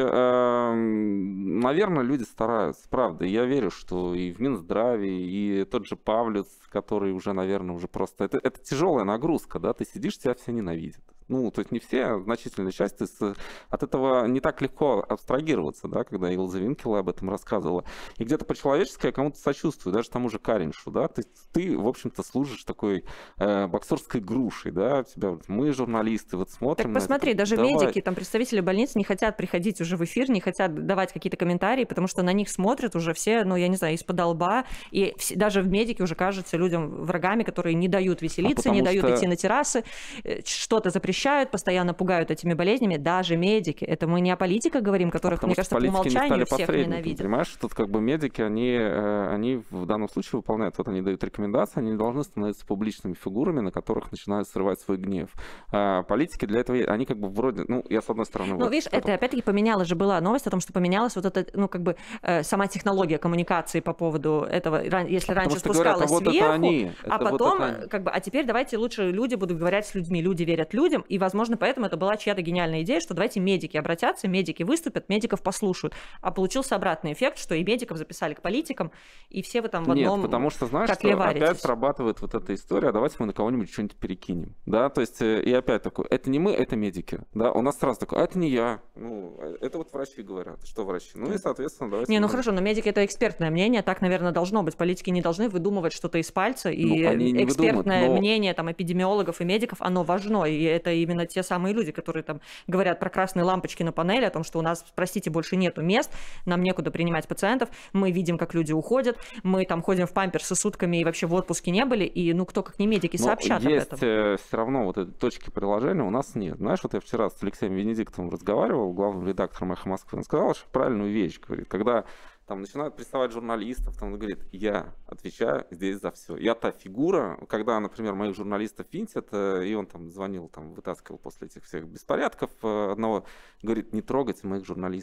наверное, люди стараются, правда. Я верю, что и в Минздраве, и тот же Павлюс, который уже, наверное, уже просто... Это, это тяжелая нагрузка, да, ты сидишь, тебя все ненавидят. Ну, то есть не все, а значительная часть, то есть от этого не так легко абстрагироваться, да, когда Илза Винкела об этом рассказывала. И где-то по-человечески я кому-то сочувствую, даже тому же Кариншу, да, то есть ты, в общем-то, служишь такой э, боксерской грушей, да, тебя, мы журналисты, вот смотрим. Так посмотри, это, даже давай. медики, там, представители больниц не хотят приходить уже в эфир, не хотят давать какие-то комментарии, потому что на них смотрят уже все, ну, я не знаю, из-под лба, и все, даже в медике уже кажутся людям врагами, которые не дают веселиться, а не дают что... идти на террасы, что-то запрещают, постоянно пугают этими болезнями, даже медики. Это мы не о политиках говорим, которых, а мне кажется, по умолчанию всех ненавидят. Понимаешь, тут как бы медики, они, они в данном случае выполняют, вот они дают рекомендации, они не должны становиться публичными фигурами, на которых начинают срывать свой гнев. А политики для этого, они как бы вроде, ну, я с одной стороны... Ну, вот, видишь, это опять-таки поменялась же была новость о том, что поменялась вот эта, ну, как бы, э, сама технология коммуникации по поводу этого, если а раньше что спускалась говорят, а вот сверху, это они, а это потом, вот это как бы, а теперь давайте лучше люди будут говорить с людьми, люди верят людям, и, возможно, поэтому это была чья-то гениальная идея, что давайте медики обратятся, медики выступят, медиков послушают. А получился обратный эффект, что и медиков записали к политикам, и все вы там в одном Нет, потому что, знаешь, что опять срабатывает вот эта история, а давайте мы на кого-нибудь что-нибудь перекинем. Да, то есть, и опять такой, это не мы, это медики. Да, у нас сразу такой, а это не я. Ну, это вот врачи говорят. Что врачи? Ну и, соответственно, давайте... Не, ну хорошо, но медики — это экспертное мнение, так, наверное, должно быть. Политики не должны выдумывать что-то из пальца, и ну, экспертное выдумают, но... мнение там эпидемиологов и медиков, оно важно, и это именно те самые люди, которые там говорят про красные лампочки на панели, о том, что у нас, простите, больше нету мест, нам некуда принимать пациентов, мы видим, как люди уходят, мы там ходим в памперсы сутками и вообще в отпуске не были, и ну кто как не медики сообщат об этом. Есть все равно вот этой точки приложения у нас нет. Знаешь, вот я вчера с Алексеем Венедиктовым разговаривал, главным редактором «Эхо Москвы», он сказал что правильную вещь, говорит, когда там начинают приставать журналистов, там он говорит, я отвечаю здесь за все. Я та фигура, когда, например, моих журналистов винтят, и он там звонил, там вытаскивал после этих всех беспорядков одного, говорит, не трогайте моих журналистов.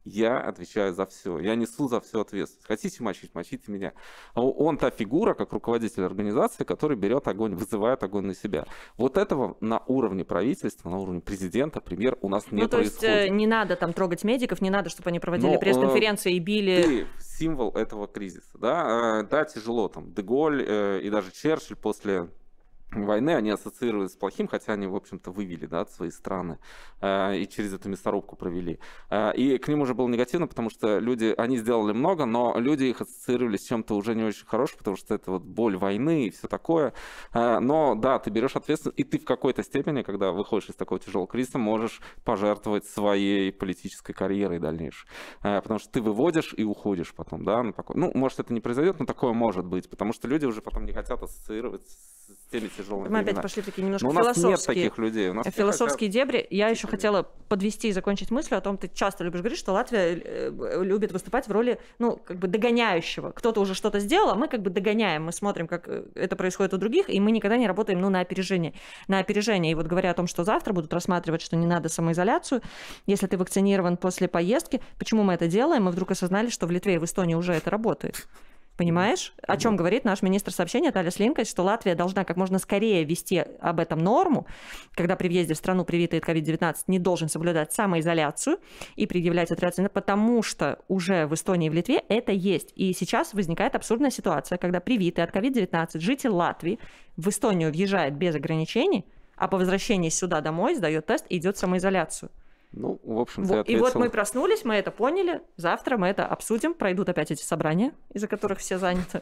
Я отвечаю за все. Я несу за все ответственность. Хотите мочить, мочите меня. Он та фигура, как руководитель организации, который берет огонь, вызывает огонь на себя. Вот этого на уровне правительства, на уровне президента, премьер, у нас не ну, то происходит. есть не надо там трогать медиков, не надо, чтобы они проводили Но, пресс-конференции и били... Ты символ этого кризиса. Да, да, тяжело. Там Деголь э, и даже Черчилль после войны, они ассоциируются с плохим, хотя они, в общем-то, вывели, да, свои страны э, и через эту мясорубку провели. Э, и к ним уже было негативно, потому что люди, они сделали много, но люди их ассоциировали с чем-то уже не очень хорошим, потому что это вот боль войны и все такое. Э, но да, ты берешь ответственность, и ты в какой-то степени, когда выходишь из такого тяжелого кризиса, можешь пожертвовать своей политической карьерой дальнейшей. Э, потому что ты выводишь и уходишь потом, да, на покой. Ну, может, это не произойдет, но такое может быть, потому что люди уже потом не хотят ассоциировать с теми тяжелыми Мы времена. опять пошли такие немножко но у нас философские, нет таких людей. У нас философские хотят... дебри. Я еще хотела подвести и закончить мысль о том, ты часто любишь говорить, что Латвия любит выступать в роли, ну, как бы догоняющего. Кто-то уже что-то сделал, а мы как бы догоняем, мы смотрим, как это происходит у других, и мы никогда не работаем, ну, на опережение. На опережение. И вот говоря о том, что завтра будут рассматривать, что не надо самоизоляцию, если ты вакцинирован после поездки, почему мы это делаем? Мы вдруг осознали, что в Литве и в Эстонии уже это работает. Понимаешь, о чем говорит наш министр сообщения Талис Линкайс, что Латвия должна как можно скорее ввести об этом норму, когда при въезде в страну привитый от ковид девятнадцать не должен соблюдать самоизоляцию и предъявлять отрицательно, потому что уже в Эстонии и в Литве это есть. И сейчас возникает абсурдная ситуация, когда привитый от ковид девятнадцать житель Латвии в Эстонию въезжает без ограничений, а по возвращении сюда домой сдает тест и идет в самоизоляцию. Ну, в общем, вот, ответил... И вот мы проснулись, мы это поняли, завтра мы это обсудим, пройдут опять эти собрания, из-за которых все заняты.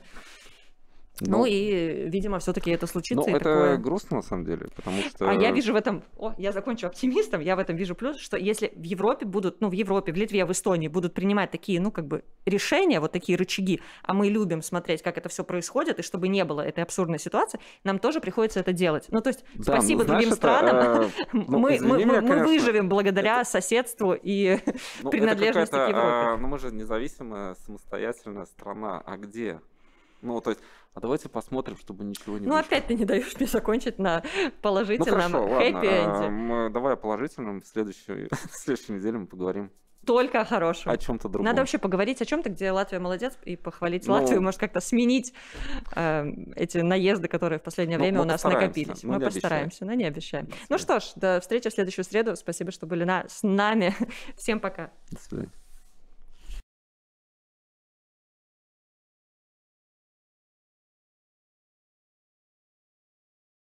Ну, ну и, видимо, все-таки это случится. Ну, это такое... грустно, на самом деле, потому что... А я вижу в этом... О, я закончу оптимистом. Я в этом вижу плюс, что если в Европе будут, ну, в Европе, в Литве, в Эстонии будут принимать такие, ну, как бы, решения, вот такие рычаги, а мы любим смотреть, как это все происходит, и чтобы не было этой абсурдной ситуации, нам тоже приходится это делать. Ну, то есть, да, спасибо ну, знаешь, другим это, странам. Э, ну, мы, мы, меня, мы конечно, выживем благодаря это... соседству и ну, принадлежности к Европе. А, ну, мы же независимая, самостоятельная страна. А где? Ну, то есть... А давайте посмотрим, чтобы ничего не Ну, вышло. опять ты не даешь мне закончить на положительном ну, хэппи-энде. Давай о положительном. В следующей, в следующей неделе мы поговорим. Только о хорошем. О чем-то другом. Надо вообще поговорить о чем-то, где Латвия молодец, и похвалить ну, Латвию, может как-то сменить э, эти наезды, которые в последнее время ну, у нас накопились. Мы, мы постараемся, но не обещаем. Ну что ж, до встречи в следующую среду. Спасибо, что были на, с нами. Всем пока. До свидания.